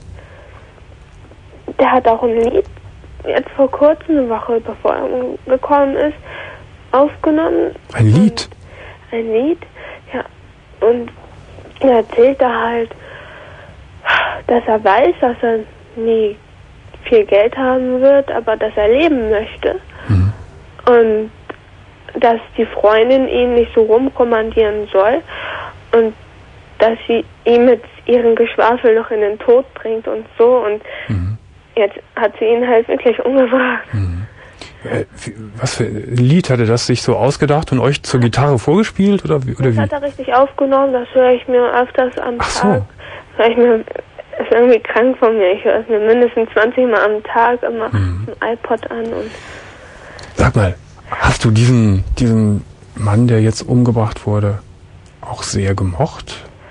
Der hat auch ein Lied, jetzt vor kurzem, eine Woche bevor er gekommen ist, aufgenommen. Ein Lied? Ein Lied, ja. Und er erzählt da halt, dass er weiß, dass er nie viel Geld haben wird, aber dass er leben möchte. Mhm. Und dass die Freundin ihn nicht so rumkommandieren soll und dass sie ihn mit ihrem Geschwafel noch in den Tod bringt und so. Und mhm. jetzt hat sie ihn halt wirklich umgebracht. Mhm. Äh, was für ein Lied hat er das sich so ausgedacht und euch zur Gitarre vorgespielt? Oder wie? Oder das wie? hat er richtig aufgenommen, das höre ich mir öfters am Ach Tag. So. Höre ich mir, ist irgendwie krank von mir. Ich höre es mir mindestens zwanzig Mal am Tag immer mhm. im iPod an. Und sag mal, hast du diesen, diesen Mann, der jetzt umgebracht wurde, auch sehr gemocht?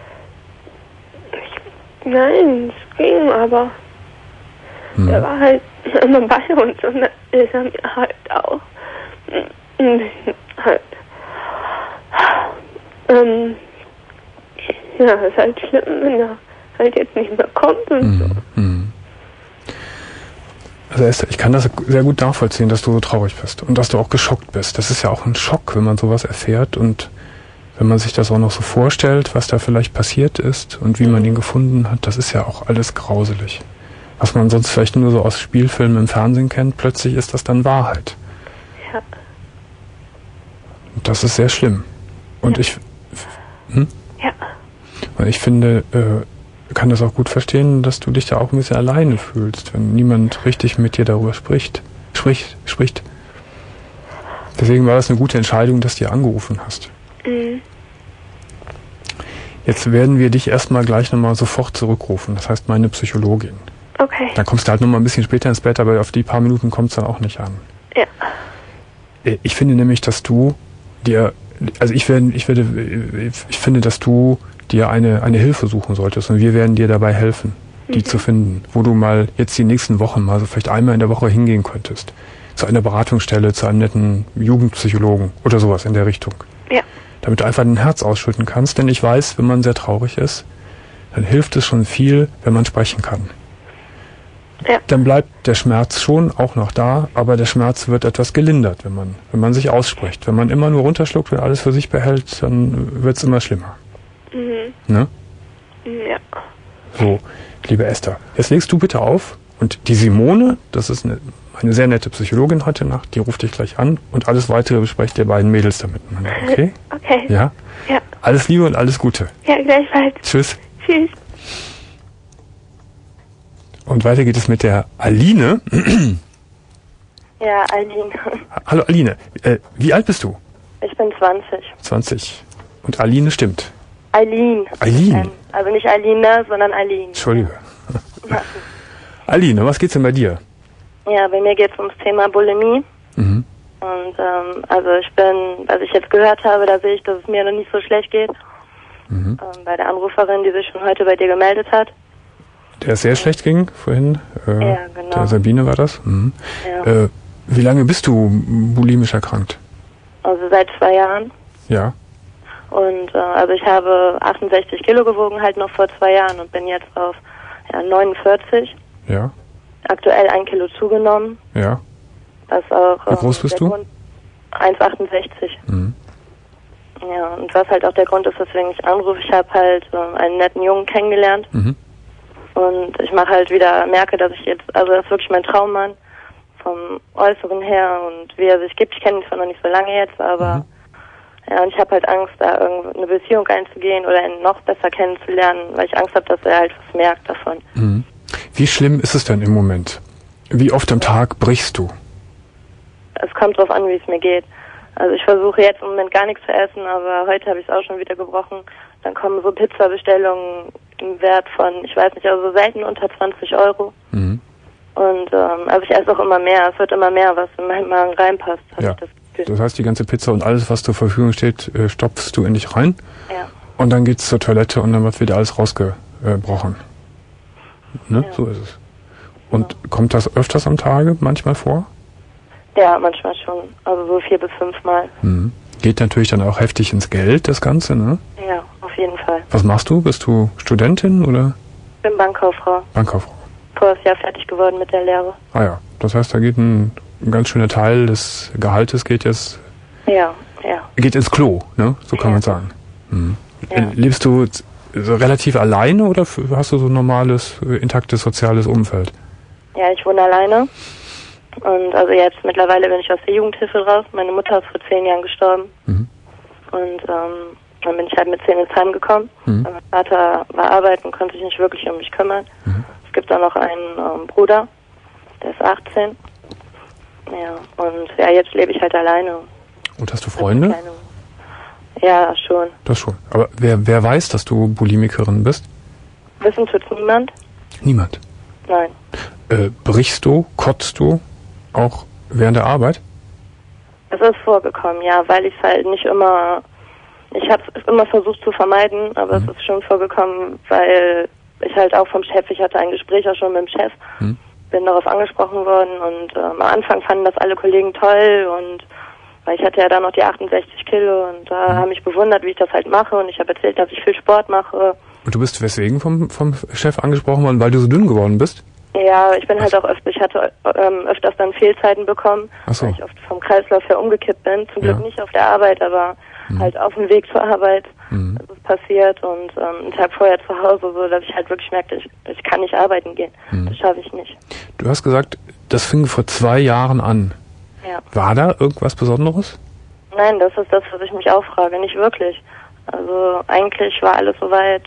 Ich, nein, es ging, aber hm. der war halt immer bei uns und dann ist er mir halt auch halt ähm, ja, ist halt schlimm, wenn er halt jetzt nicht mehr kommt und hm. so. Hm. Also Esther, ich kann das sehr gut nachvollziehen, dass du so traurig bist und dass du auch geschockt bist. Das ist ja auch ein Schock, wenn man sowas erfährt und wenn man sich das auch noch so vorstellt, was da vielleicht passiert ist und wie man ihn gefunden hat, das ist ja auch alles grauselig. Was man sonst vielleicht nur so aus Spielfilmen im Fernsehen kennt, plötzlich ist das dann Wahrheit. Ja. Und das ist sehr schlimm. Und ja. ich hm? Ja. Und ich finde, äh, kann das auch gut verstehen, dass du dich da auch ein bisschen alleine fühlst, wenn niemand richtig mit dir darüber spricht. Spricht, spricht. Deswegen war das eine gute Entscheidung, dass du dir angerufen hast. Mhm. Jetzt werden wir dich erstmal gleich nochmal sofort zurückrufen. Das heißt, meine Psychologin. Okay. Dann kommst du halt nochmal ein bisschen später ins Bett, aber auf die paar Minuten kommt es dann auch nicht an. Ja. Ich finde nämlich, dass du dir, also ich werde, ich werde, ich finde, dass du dir eine, eine Hilfe suchen solltest und wir werden dir dabei helfen, die mhm. zu finden, wo du mal jetzt die nächsten Wochen mal so vielleicht einmal in der Woche hingehen könntest. Zu einer Beratungsstelle, zu einem netten Jugendpsychologen oder sowas in der Richtung. Ja. Damit du einfach dein Herz ausschütten kannst, denn ich weiß, wenn man sehr traurig ist, dann hilft es schon viel, wenn man sprechen kann. Ja. Dann bleibt der Schmerz schon auch noch da, aber der Schmerz wird etwas gelindert, wenn man, wenn man sich ausspricht. Wenn man immer nur runterschluckt und alles für sich behält, dann wird es immer schlimmer. Mhm. Ne? Ja. So, liebe Esther, jetzt legst du bitte auf und die Simone, das ist eine, eine sehr nette Psychologin heute Nacht, die ruft dich gleich an und alles weitere besprecht ihr beiden Mädels da miteinander, okay? Okay. Ja? Ja. Alles Liebe und alles Gute. Ja, gleichfalls. Tschüss. Tschüss. Und weiter geht es mit der Aline. Ja, Aline. Hallo Aline, äh, wie alt bist du? Ich bin zwanzig. zwanzig. Und Aline stimmt. Aline. Aline? Ähm, also nicht Aline, sondern Aline. Entschuldige. Aline, was geht's denn bei dir? Ja, bei mir geht's ums Thema Bulimie. Mhm. Und ähm, also ich bin, was ich jetzt gehört habe, da sehe ich, dass es mir noch nicht so schlecht geht. Mhm. Ähm, bei der Anruferin, die sich schon heute bei dir gemeldet hat. Der es sehr schlecht ging vorhin. Äh, ja, genau. Der Sabine war das. Mhm. Ja. Äh, wie lange bist du bulimisch erkrankt? Also seit zwei Jahren. Ja. Und äh, also ich habe achtundsechzig Kilo gewogen, halt noch vor zwei Jahren und bin jetzt auf ja, neunundvierzig. Ja. Aktuell ein Kilo zugenommen. Ja. Was auch, Wie groß bist du? eins Komma achtundsechzig. Mhm. Ja, und was halt auch der Grund ist, weswegen ich anrufe, ich habe halt äh, einen netten Jungen kennengelernt. Mhm. Und ich mache halt wieder, merke, dass ich jetzt, also das ist wirklich mein Traummann vom Äußeren her und wie er sich gibt. Ich kenne ihn zwar noch nicht so lange jetzt, aber mhm. ja, und ich habe halt Angst, da irgendwie eine Beziehung einzugehen oder ihn noch besser kennenzulernen, weil ich Angst habe, dass er halt was merkt davon. Mhm. Wie schlimm ist es denn im Moment? Wie oft am Tag brichst du? Es kommt drauf an, wie es mir geht. Also ich versuche jetzt im Moment gar nichts zu essen, aber heute habe ich es auch schon wieder gebrochen. Dann kommen so Pizzabestellungen im Wert von, ich weiß nicht, also selten unter zwanzig Euro. Mhm. Und ähm, also ich esse auch immer mehr. Es wird immer mehr, was in meinen Magen reinpasst. Ja. Ich das, das heißt, die ganze Pizza und alles, was zur Verfügung steht, äh, stopfst du in dich rein. Ja. Und dann geht's zur Toilette und dann wird wieder alles rausgebrochen. Ne? Ja. So ist es. Und ja. Kommt das öfters am Tage manchmal vor? Ja, manchmal schon. Also so vier bis fünf Mal. Mhm. Geht natürlich dann auch heftig ins Geld, das Ganze, ne? Ja, auf jeden Fall. Was machst du? Bist du Studentin oder? Ich bin Bankkauffrau. Bankkauffrau. Voriges Jahr fertig geworden mit der Lehre. Ah ja, das heißt, da geht ein, ein ganz schöner Teil des Gehaltes geht jetzt... Ja, ja. Geht ins Klo, ne? So kann ja. man sagen. Mhm. Ja. Lebst du so relativ alleine oder hast du so ein normales, intaktes soziales Umfeld? Ja, ich wohne alleine. Und also jetzt mittlerweile bin ich aus der Jugendhilfe raus. Meine Mutter ist vor zehn Jahren gestorben. Mhm. Und ähm, dann bin ich halt mit zehn ins Heim gekommen. Mhm. Mein Vater war arbeiten, konnte sich nicht wirklich um mich kümmern. Mhm. Es gibt auch noch einen ähm, Bruder, der ist achtzehn. Ja, und ja, jetzt lebe ich halt alleine. Und hast du Freunde? Ja, schon. Das schon. Aber wer, wer weiß, dass du Bulimikerin bist? Wissen tut's niemand? Niemand? Nein. Äh, brichst du, kotzt du auch während der Arbeit? Es ist vorgekommen, ja, weil ich es halt nicht immer, ich habe es immer versucht zu vermeiden, aber mhm. es ist schon vorgekommen, weil ich halt auch vom Chef, ich hatte ein Gespräch auch schon mit dem Chef, mhm. bin darauf angesprochen worden und ähm, am Anfang fanden das alle Kollegen toll und weil ich hatte ja dann noch die achtundsechzig Kilo und da mhm. haben mich bewundert, wie ich das halt mache und ich habe erzählt, dass ich viel Sport mache. Und du bist weswegen vom, vom Chef angesprochen worden, weil du so dünn geworden bist? Ja, ich bin halt auch öfter, ich hatte ähm, öfters dann Fehlzeiten bekommen, Ach so. weil ich oft vom Kreislauf her umgekippt bin. Zum Glück ja. nicht auf der Arbeit, aber mhm. halt auf dem Weg zur Arbeit mhm. ist es passiert und ähm, einen Tag vorher zu Hause, so dass ich halt wirklich merkte, ich, ich kann nicht arbeiten gehen. Mhm. Das schaffe ich nicht. Du hast gesagt, das fing vor zwei Jahren an. Ja. War da irgendwas Besonderes? Nein, das ist das, was ich mich auch frage. Nicht wirklich. Also eigentlich war alles soweit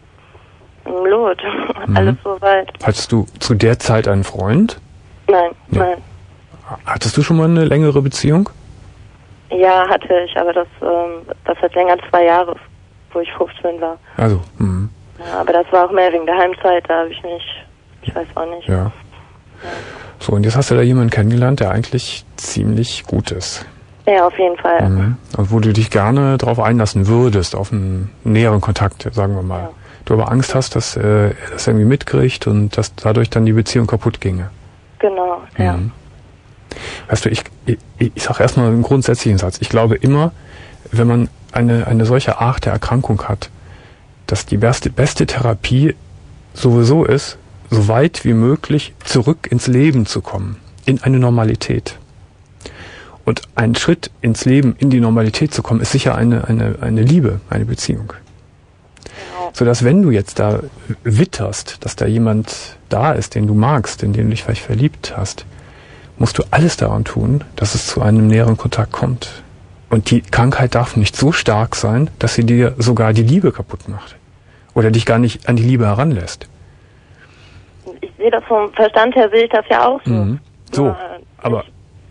im Lot. Mhm. Alles soweit. Hattest du zu der Zeit einen Freund? Nein, nee. nein. Hattest du schon mal eine längere Beziehung? Ja, hatte ich, aber das, ähm, das hat länger als zwei Jahre, wo ich fünfzehn war. Also, mhm. Ja, aber das war auch mehr wegen der Heimzeit, da habe ich nicht, ich weiß auch nicht. Ja. ja. So, und jetzt hast du da jemanden kennengelernt, der eigentlich ziemlich gut ist. Ja, auf jeden Fall. Mhm. Und wo du dich gerne darauf einlassen würdest, auf einen näheren Kontakt, sagen wir mal. Ja. Du aber Angst hast, dass äh, er das irgendwie mitkriegt und dass dadurch dann die Beziehung kaputt ginge. Genau, ja. Mhm. Weißt du, ich, ich, ich sage erstmal einen grundsätzlichen Satz. Ich glaube immer, wenn man eine, eine solche Art der Erkrankung hat, dass die beste, beste Therapie sowieso ist, so weit wie möglich zurück ins Leben zu kommen, in eine Normalität. Und ein Schritt ins Leben, in die Normalität zu kommen, ist sicher eine, eine, eine Liebe, eine Beziehung. Genau. Sodass wenn du jetzt da witterst, dass da jemand da ist, den du magst, in den du dich vielleicht verliebt hast, musst du alles daran tun, dass es zu einem näheren Kontakt kommt. Und die Krankheit darf nicht so stark sein, dass sie dir sogar die Liebe kaputt macht. Oder dich gar nicht an die Liebe heranlässt. Ich sehe das vom Verstand her, sehe ich das ja auch so. Mhm. So, Nur, aber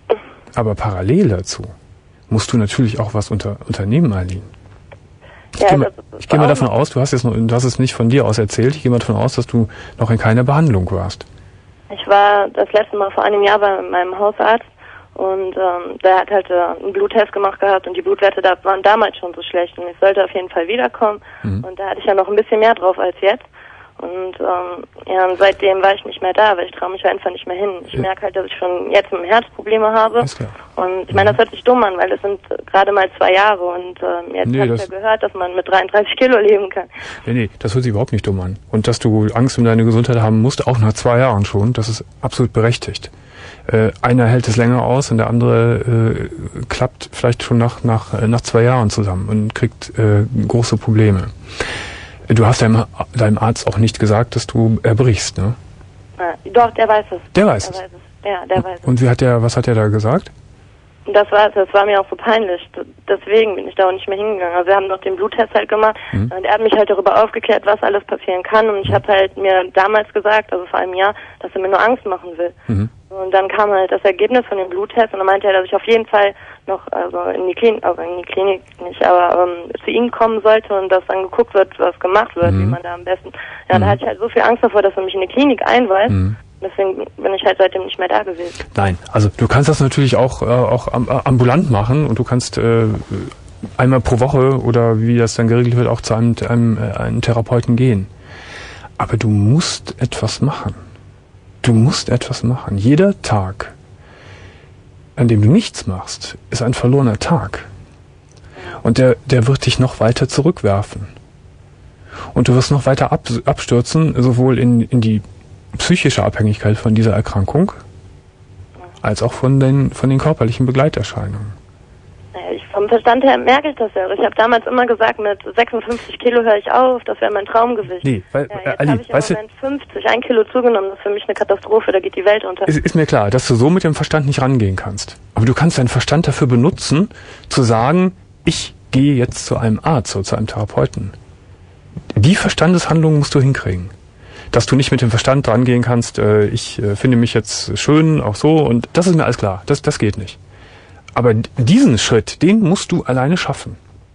Aber parallel dazu musst du natürlich auch was unter, unternehmen, Eileen. Ich Ja, gehe mal, das ist ich gehe mal auch davon noch- aus, du hast jetzt noch, du hast es nicht von dir aus erzählt, ich gehe mal davon aus, dass du noch in keiner Behandlung warst. Ich war das letzte Mal vor einem Jahr bei meinem Hausarzt und ähm, der hat halt äh, einen Bluttest gemacht gehabt und die Blutwerte da waren damals schon so schlecht und ich sollte auf jeden Fall wiederkommen Mhm. und da hatte ich ja noch ein bisschen mehr drauf als jetzt. Und ähm, ja, und seitdem war ich nicht mehr da, weil ich traue mich einfach nicht mehr hin. Ich Ja. merke halt, dass ich schon jetzt im Herz Probleme habe. Alles klar. Und ich meine, das hört sich dumm an, weil das sind äh, gerade mal zwei Jahre und ähm, jetzt Nee, habe ich das- ja gehört, dass man mit dreiunddreißig Kilo leben kann. Nee, nee, das hört sich überhaupt nicht dumm an. Und dass du Angst um deine Gesundheit haben musst, auch nach zwei Jahren schon, das ist absolut berechtigt. Äh, einer hält es länger aus und der andere äh, klappt vielleicht schon nach, nach, äh, nach zwei Jahren zusammen und kriegt äh, große Probleme. Du hast deinem, deinem Arzt auch nicht gesagt, dass du erbrichst, ne? Ja, doch, der weiß es. Der weiß Der es. weiß es. Ja, der weiß es. Und wie hat der, was hat er da gesagt? Und das war das war mir auch so peinlich. D- Deswegen bin ich da auch nicht mehr hingegangen. Also wir haben noch den Bluttest halt gemacht Mhm. und er hat mich halt darüber aufgeklärt, was alles passieren kann. Und ich habe halt mir damals gesagt, also vor einem Jahr, dass er mir nur Angst machen will. Mhm. Und dann kam halt das Ergebnis von dem Bluttest und dann meinte er, dass ich auf jeden Fall noch also in die Klinik, also in die Klinik nicht, aber ähm, zu ihm kommen sollte und dass dann geguckt wird, was gemacht wird, Mhm. wie man da am besten. Ja, Mhm. da hatte ich halt so viel Angst davor, dass er mich in die Klinik einweist. Mhm. Deswegen bin ich halt seitdem nicht mehr da gewesen. Nein, also du kannst das natürlich auch, äh, auch am, äh, ambulant machen und du kannst äh, einmal pro Woche oder wie das dann geregelt wird, auch zu einem, einem, äh, einem Therapeuten gehen. Aber du musst etwas machen. Du musst etwas machen. Jeder Tag, an dem du nichts machst, ist ein verlorener Tag. Und der, der wird dich noch weiter zurückwerfen. Und du wirst noch weiter ab, abstürzen, sowohl in, in die psychische Abhängigkeit von dieser Erkrankung, als auch von den, von den körperlichen Begleiterscheinungen. Naja, ich, vom Verstand her merke ich das ja. Ich habe damals immer gesagt, mit sechsundfünfzig Kilo höre ich auf, das wäre mein Traumgewicht. Nee, weil, ja, äh, jetzt Ali, habe ich im weißt du, Moment fünfzig, ein Kilo zugenommen, das ist für mich eine Katastrophe, da geht die Welt unter. es ist mir klar, dass du so mit dem Verstand nicht rangehen kannst. Aber du kannst deinen Verstand dafür benutzen, zu sagen, ich gehe jetzt zu einem Arzt oder zu einem Therapeuten. Die Verstandeshandlung musst du hinkriegen. Dass du nicht mit dem Verstand rangehen kannst, äh, ich äh, finde mich jetzt schön, auch so, und das ist mir alles klar. Das, das geht nicht. Aber d- diesen Schritt, den musst du alleine schaffen.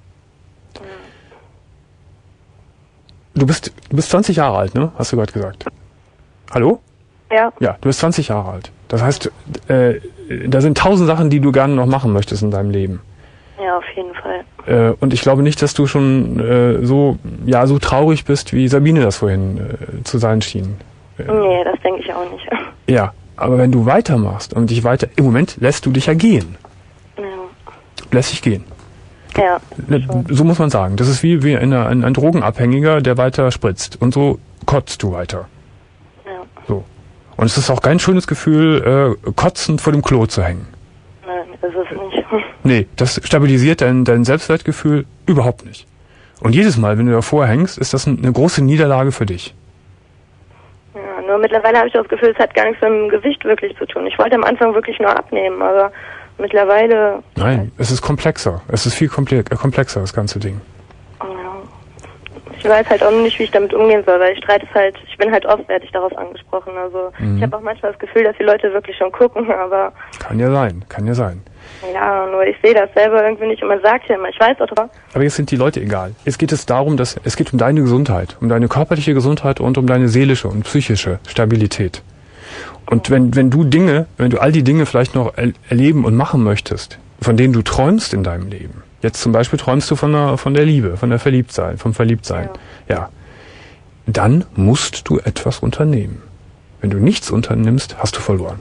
Du bist, du bist zwanzig Jahre alt, ne? Hast du gerade gesagt. Hallo? Ja. Ja, du bist zwanzig Jahre alt. Das heißt, äh, da sind tausend Sachen, die du gerne noch machen möchtest in deinem Leben. Ja, auf jeden Fall. Äh, und ich glaube nicht, dass du schon äh, so, ja, so traurig bist, wie Sabine das vorhin äh, zu sein schien. Äh, Nee, das denke ich auch nicht. Ja, aber wenn du weitermachst und dich weiter, im Moment lässt du dich ja gehen. Ja. Du lässt dich gehen. Ja. So muss man sagen. Das ist wie, wie ein, ein, ein Drogenabhängiger, der weiter spritzt. Und so kotzt du weiter. Ja. So. Und es ist auch kein schönes Gefühl, äh, kotzend vor dem Klo zu hängen. Nein, das ist nicht. Nee, das stabilisiert dein, dein Selbstwertgefühl überhaupt nicht. Und jedes Mal, wenn du davor hängst, ist das eine große Niederlage für dich. Ja, nur mittlerweile habe ich das Gefühl, es hat gar nichts mit dem Gewicht wirklich zu tun. Ich wollte am Anfang wirklich nur abnehmen, aber mittlerweile... Nein, es ist komplexer. Es ist viel komple- äh, komplexer, das ganze Ding. Ja. Ich weiß halt auch nicht, wie ich damit umgehen soll, weil ich streite es halt, ich bin halt oft, werde ich darauf angesprochen. Also Mhm. ich habe auch manchmal das Gefühl, dass die Leute wirklich schon gucken, aber Kann ja sein, kann ja sein. ja, nur ich sehe das selber irgendwie nicht und man sagt ja immer, ich weiß doch drüber. Aber jetzt sind die Leute egal. Jetzt geht es darum, dass es geht um deine Gesundheit, um deine körperliche Gesundheit und um deine seelische und psychische Stabilität. Und wenn, wenn du Dinge, wenn du all die Dinge vielleicht noch er- erleben und machen möchtest, von denen du träumst in deinem Leben, jetzt zum Beispiel träumst du von der, von der Liebe, von der Verliebtsein, vom Verliebtsein, ja, dann musst du etwas unternehmen. Wenn du nichts unternimmst, hast du verloren.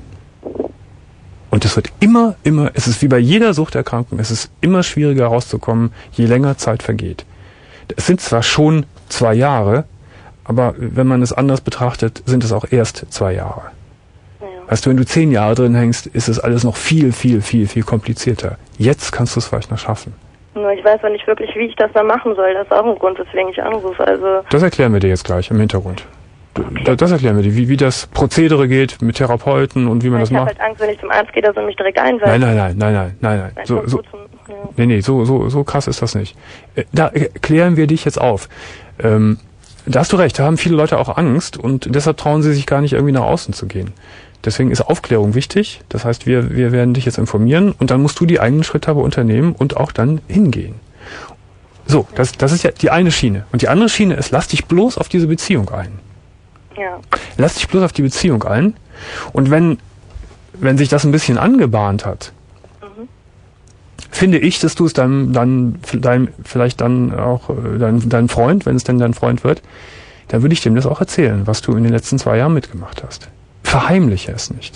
Und es wird immer, immer, es ist wie bei jeder Suchterkrankung, es ist immer schwieriger rauszukommen, je länger Zeit vergeht. Es sind zwar schon zwei Jahre, aber wenn man es anders betrachtet, sind es auch erst zwei Jahre. Ja. Weißt du, wenn du zehn Jahre drin hängst, ist es alles noch viel, viel, viel, viel komplizierter. Jetzt kannst du es vielleicht noch schaffen. Nur ich weiß auch nicht wirklich, wie ich das dann machen soll. Das ist auch ein Grund, weswegen ich anrufe. Also Das erklären wir dir jetzt gleich im Hintergrund. Da- Das erklären wir dir, wie, wie das Prozedere geht mit Therapeuten und wie man das ich habe macht. halt Angst, wenn ich zum Arzt gehe, dass er mich direkt einweist. Nein, nein, nein, nein, nein, nein, nein. So, so, nee, nee, so, so, so krass ist das nicht. Äh, Da äh, klären wir dich jetzt auf. Ähm, da hast du recht, da haben viele Leute auch Angst und deshalb trauen sie sich gar nicht irgendwie nach außen zu gehen. Deswegen ist Aufklärung wichtig. Das heißt, wir, wir werden dich jetzt informieren und dann musst du die eigenen Schritte aber unternehmen und auch dann hingehen. So, das, das ist ja die eine Schiene. Und die andere Schiene ist, lass dich bloß auf diese Beziehung ein. Ja. Lass dich bloß auf die Beziehung ein. Und wenn, wenn sich das ein bisschen angebahnt hat, mhm. finde ich, dass du es deinem, dann, deinem, vielleicht dann auch deinem, deinem Freund, wenn es denn dein Freund wird, dann würde ich dem das auch erzählen, was du in den letzten zwei Jahren mitgemacht hast. Verheimliche es nicht.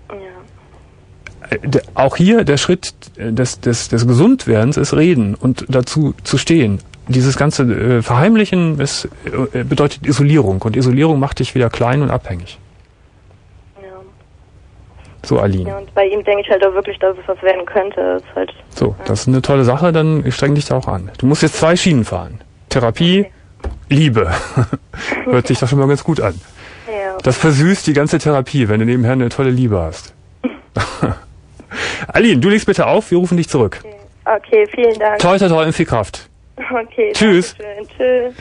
Ja. Auch hier der Schritt des, des, des Gesundwerdens ist reden und dazu zu stehen. Dieses ganze äh, Verheimlichen ist, äh, bedeutet Isolierung und Isolierung macht dich wieder klein und abhängig. Ja. So, Aline. Ja, und bei ihm denke ich halt auch wirklich, dass es was werden könnte. Das ist halt, so, ja. Das ist eine tolle Sache, dann streng dich da auch an. Du musst jetzt zwei Schienen fahren. Therapie, okay. Liebe. Hört sich doch schon mal ganz gut an. Ja. Das versüßt die ganze Therapie, wenn du nebenher eine tolle Liebe hast. Aline, du legst bitte auf, wir rufen dich zurück. Okay, okay, vielen Dank. Toi, toi, toi und viel Kraft. Okay, tschüss. Tschüss.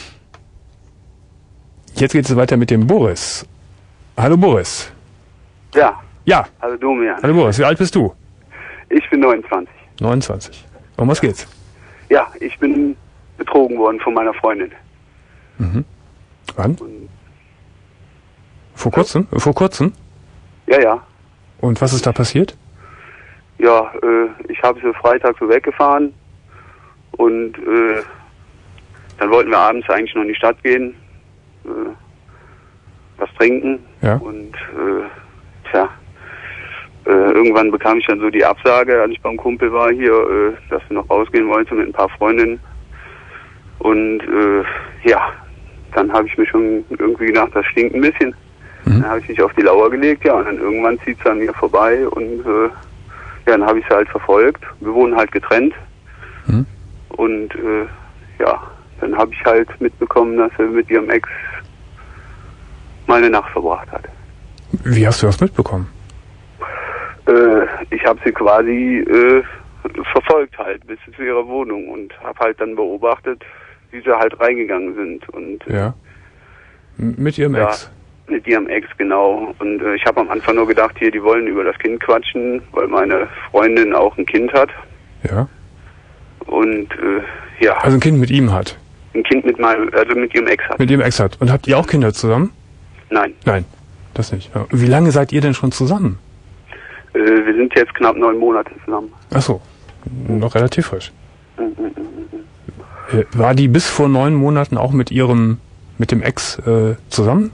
Jetzt geht es weiter mit dem Boris. Hallo Boris. Ja. Ja. Hallo Domian. Hallo Boris, wie alt bist du? Ich bin neunundzwanzig. neunundzwanzig. Um was geht's? Ja, ich bin betrogen worden von meiner Freundin. Mhm. Wann? Und vor kurzem? Ja. Vor kurzem? Ja, ja. Und was ist da passiert? Ja, äh, ich habe sie Freitag so weggefahren und äh, dann wollten wir abends eigentlich noch in die Stadt gehen, äh, was trinken. Ja. Und äh, tja, äh, irgendwann bekam ich dann so die Absage, als ich beim Kumpel war hier, äh, dass wir noch rausgehen wollten mit ein paar Freundinnen. Und äh, ja, dann habe ich mir schon irgendwie gedacht, das stinkt ein bisschen. Mhm. Dann habe ich mich auf die Lauer gelegt, ja, und dann irgendwann zieht es an mir vorbei und äh, ja, dann habe ich sie halt verfolgt. Wir wohnen halt getrennt. Mhm. Und äh, ja, dann habe ich halt mitbekommen, dass er mit ihrem Ex mal eine Nacht verbracht hat. Wie hast du das mitbekommen? Äh, ich habe sie quasi äh, verfolgt halt bis zu ihrer Wohnung und habe halt dann beobachtet, wie sie halt reingegangen sind. Und ja. Mit ihrem ja, Ex? Mit ihrem Ex, genau. Und äh, ich habe am Anfang nur gedacht, hier, die wollen über das Kind quatschen, weil meine Freundin auch ein Kind hat. Ja. Und äh, ja. Also ein Kind mit ihm hat? Ein Kind mit meinem, also mit ihrem Ex hat. Mit ihrem Ex hat. Und habt ihr auch Kinder zusammen? Nein. Nein, das nicht. Wie lange seid ihr denn schon zusammen? Äh, wir sind jetzt knapp neun Monate zusammen. Ach so, noch relativ frisch. äh, war die bis vor neun Monaten auch mit ihrem, mit dem Ex äh, zusammen?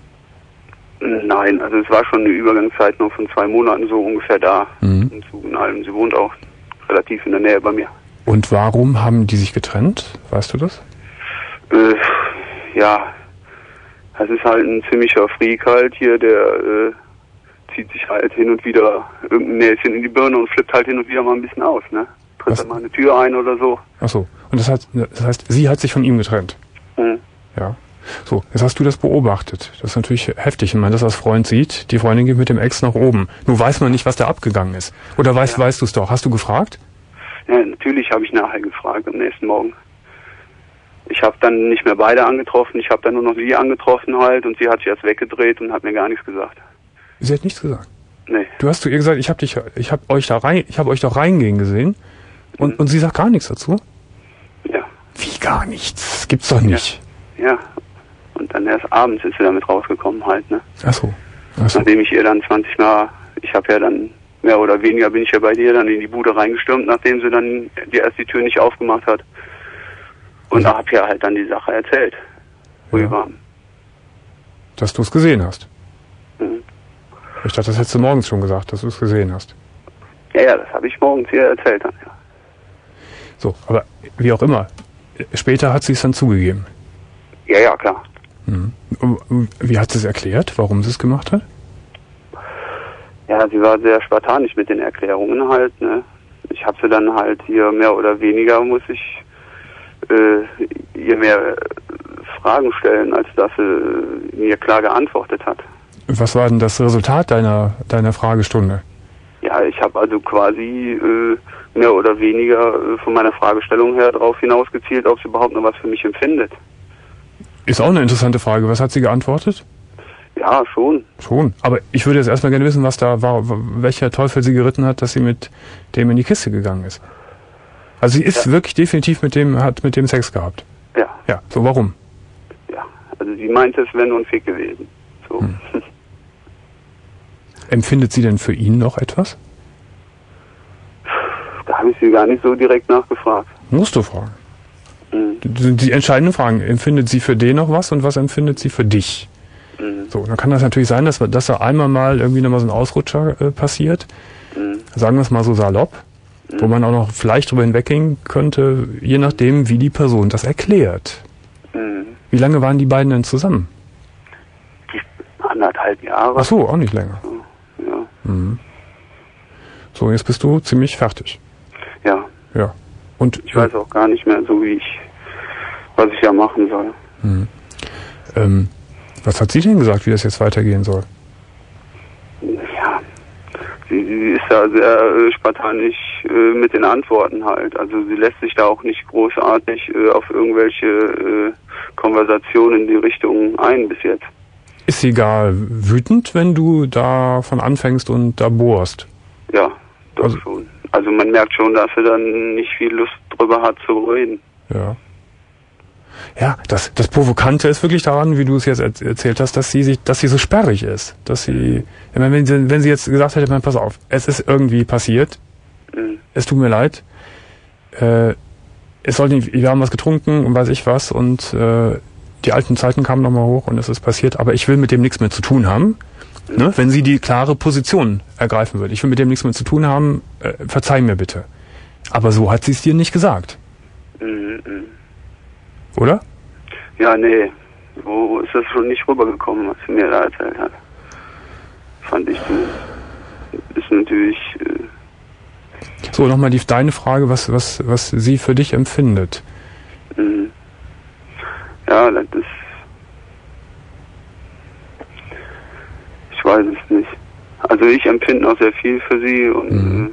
Nein, also es war schon eine Übergangszeit noch von zwei Monaten so ungefähr da. Mhm. Im Zug in allem. Sie wohnt auch relativ in der Nähe bei mir. Und warum haben die sich getrennt? Weißt du das? Äh, ja, das ist halt ein ziemlicher Freak halt hier, der äh, zieht sich halt hin und wieder irgendein Näschen in die Birne und flippt halt hin und wieder mal ein bisschen aus, ne? Tritt dann mal eine Tür ein oder so. Ach so. Und das heißt, das heißt, sie hat sich von ihm getrennt? Mhm. Ja. So, jetzt hast du das beobachtet. Das ist natürlich heftig, wenn man das als Freund sieht. Die Freundin geht mit dem Ex nach oben. Nur weiß man nicht, was da abgegangen ist. Oder weißt, ja. weißt du es doch? Hast du gefragt? Ja, natürlich habe ich nachher gefragt am nächsten Morgen. Ich habe dann nicht mehr beide angetroffen, ich habe dann nur noch sie angetroffen halt und sie hat sich erst weggedreht und hat mir gar nichts gesagt. Sie hat nichts gesagt? Nee. Du hast zu ihr gesagt, ich habe dich, ich habe euch da rein, ich habe euch doch reingehen gesehen und, mhm. und sie sagt gar nichts dazu? Ja. Wie gar nichts? Gibt's doch nicht. Ja. ja. Und dann erst abends ist sie damit rausgekommen halt, ne? Ach so. Ach so. Nachdem ich ihr dann zwanzig Mal, ich habe ja dann mehr oder weniger bin ich ja bei dir dann in die Bude reingestürmt, nachdem sie dann die erst die Tür nicht aufgemacht hat. Und da hab ja halt dann die Sache erzählt, wo ja. wir waren. Dass du es gesehen hast. Mhm. Ich dachte, das hättest du morgens schon gesagt, dass du es gesehen hast. Ja, ja, das habe ich morgens ihr erzählt dann, ja. So, aber wie auch immer, später hat sie es dann zugegeben. Ja, ja, klar. Mhm. Wie hat sie es erklärt, warum sie es gemacht hat? Ja, sie war sehr spartanisch mit den Erklärungen halt, ne. Ich habe sie dann halt hier mehr oder weniger, muss ich äh, ihr mehr Fragen stellen, als dass sie mir klar geantwortet hat. Was war denn das Resultat deiner deiner Fragestunde? Ja, ich habe also quasi äh, mehr oder weniger äh, von meiner Fragestellung her darauf hinausgezielt, ob sie überhaupt noch was für mich empfindet. Ist auch eine interessante Frage. Was hat sie geantwortet? Ja, Ja, schon. Schon. Aber ich würde jetzt erstmal gerne wissen, was da war, welcher Teufel sie geritten hat, dass sie mit dem in die Kiste gegangen ist. Also sie ist ja. wirklich definitiv mit dem, hat mit dem Sex gehabt. Ja. Ja, so warum? Ja, also sie meinte, es wäre nur ein Fick gewesen. So. Hm. Empfindet sie denn für ihn noch etwas? Da habe ich sie gar nicht so direkt nachgefragt. Musst du fragen. Mhm. Die, die entscheidenden Fragen. Empfindet sie für den noch was und was empfindet sie für dich? Mhm. So, dann kann das natürlich sein, dass, dass da einmal mal irgendwie nochmal so ein Ausrutscher äh, passiert. Mhm. Sagen wir es mal so salopp. Mhm. Wo man auch noch vielleicht drüber hinweggehen könnte, je nachdem, wie die Person das erklärt. Mhm. Wie lange waren die beiden denn zusammen? Anderthalb Jahre. Ach so, auch nicht länger. Ja. Mhm. So, jetzt bist du ziemlich fertig. Ja. Ja. Und ich weiß auch gar nicht mehr so, wie ich, was ich ja machen soll. Mhm. Ähm, was hat sie denn gesagt, wie das jetzt weitergehen soll? Ja, sie, sie ist da sehr äh, spartanisch äh, mit den Antworten halt. Also sie lässt sich da auch nicht großartig äh, auf irgendwelche äh, Konversationen in die Richtung ein bis jetzt. Ist sie gar wütend, wenn du davon anfängst und da bohrst? Ja, doch also, schon. Also man merkt schon, dass sie dann nicht viel Lust drüber hat zu reden. Ja. Ja, das, das Provokante ist wirklich daran, wie du es jetzt erzählt hast, dass sie sich, dass sie so sperrig ist. Dass sie, ich meine, wenn sie, wenn sie jetzt gesagt hätte, man, pass auf, es ist irgendwie passiert, mhm. es tut mir leid, äh, es sollte nicht, wir haben was getrunken und weiß ich was und äh, die alten Zeiten kamen nochmal hoch und es ist passiert, aber ich will mit dem nichts mehr zu tun haben. Mhm. Ne? Wenn sie die klare Position ergreifen würde, ich will mit dem nichts mehr zu tun haben, äh, verzeih mir bitte. Aber so hat sie es dir nicht gesagt. Mhm. Oder? Ja, nee. So ist das schon nicht rübergekommen, was sie mir da erzählt hat. Fand ich, ist natürlich... Äh so, nochmal die, deine Frage, was, was, was sie für dich empfindet. Mhm. Ja, das ist... Ich weiß es nicht. Also ich empfinde auch sehr viel für sie und mhm.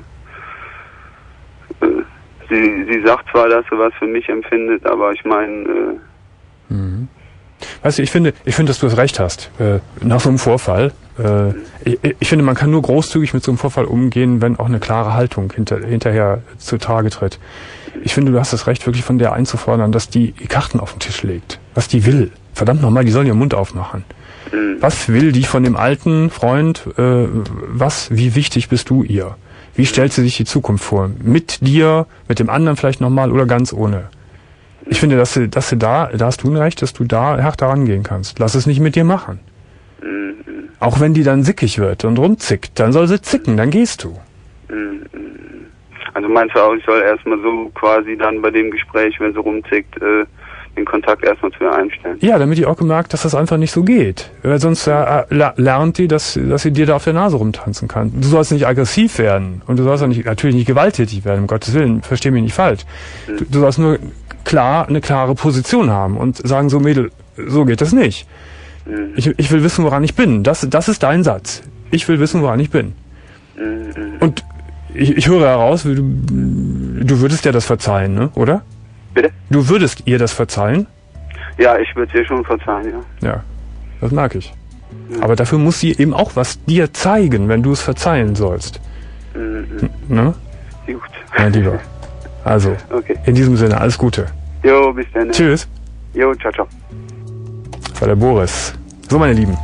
äh, äh, sie, sie sagt zwar, dass sie was für mich empfindet, aber ich meine... Äh, mhm. Weißt du, ich finde, ich finde, dass du das Recht hast. Äh, nach so einem Vorfall. Äh, ich, ich finde, man kann nur großzügig mit so einem Vorfall umgehen, wenn auch eine klare Haltung hinter, hinterher zutage tritt. Ich finde, du hast das Recht, wirklich von der einzufordern, dass die Karten auf den Tisch legt. Was die will. Verdammt nochmal, die sollen ihren Mund aufmachen. Mhm. Was will die von dem alten Freund? Äh, was, wie wichtig bist du ihr? Wie stellt sie sich die Zukunft vor? Mit dir, mit dem anderen vielleicht nochmal oder ganz ohne? Ich finde, dass du, dass du da, da hast du ein Recht, dass du da härter rangehen kannst. Lass es nicht mit dir machen. Mhm. Auch wenn die dann sickig wird und rumzickt, dann soll sie zicken, dann gehst du. Mhm. Also meinst du auch, ich soll erstmal so quasi dann bei dem Gespräch, wenn sie rumzickt, äh, den Kontakt erstmal zu ihr einstellen? Ja, damit die auch gemerkt, dass das einfach nicht so geht. Weil sonst äh, lernt die, dass, dass sie dir da auf der Nase rumtanzen kann. Du sollst nicht aggressiv werden und du sollst auch nicht, natürlich nicht gewalttätig werden, um Gottes Willen, versteh mich nicht falsch. Mhm. Du, du sollst nur klar, eine klare Position haben und sagen so, Mädel, so geht das nicht. Mhm. Ich, ich will wissen, woran ich bin. Das, das ist dein Satz. Ich will wissen, woran ich bin. Mhm. Und ich, ich höre heraus, du, du würdest ja das verzeihen, ne? Oder? Bitte? Du würdest ihr das verzeihen? Ja, ich würde es ihr schon verzeihen, ja. Ja, das mag ich. Mhm. Aber dafür muss sie eben auch was dir zeigen, wenn du es verzeihen sollst. Mhm. Ne? Gut. Mein Lieber. Also, okay. In diesem Sinne, alles Gute. Jo, bis dann. Tschüss. Jo, ciao, ciao. Das war der Boris. So, meine Lieben.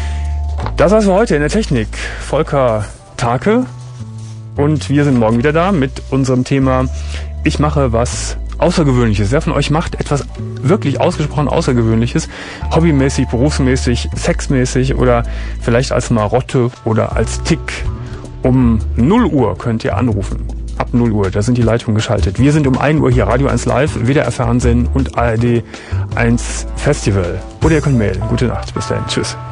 Das war's für heute in der Technik. Volker Take. Und wir sind morgen wieder da mit unserem Thema Ich mache was Außergewöhnliches. Wer von euch macht etwas wirklich ausgesprochen Außergewöhnliches? Hobbymäßig, berufsmäßig, sexmäßig oder vielleicht als Marotte oder als Tick? Um null Uhr könnt ihr anrufen. Ab null Uhr, da sind die Leitungen geschaltet. Wir sind um ein Uhr hier, Radio eins Live, W D R Fernsehen und A R D eins Festival. Oder ihr könnt mailen. Gute Nacht, bis dahin. Tschüss.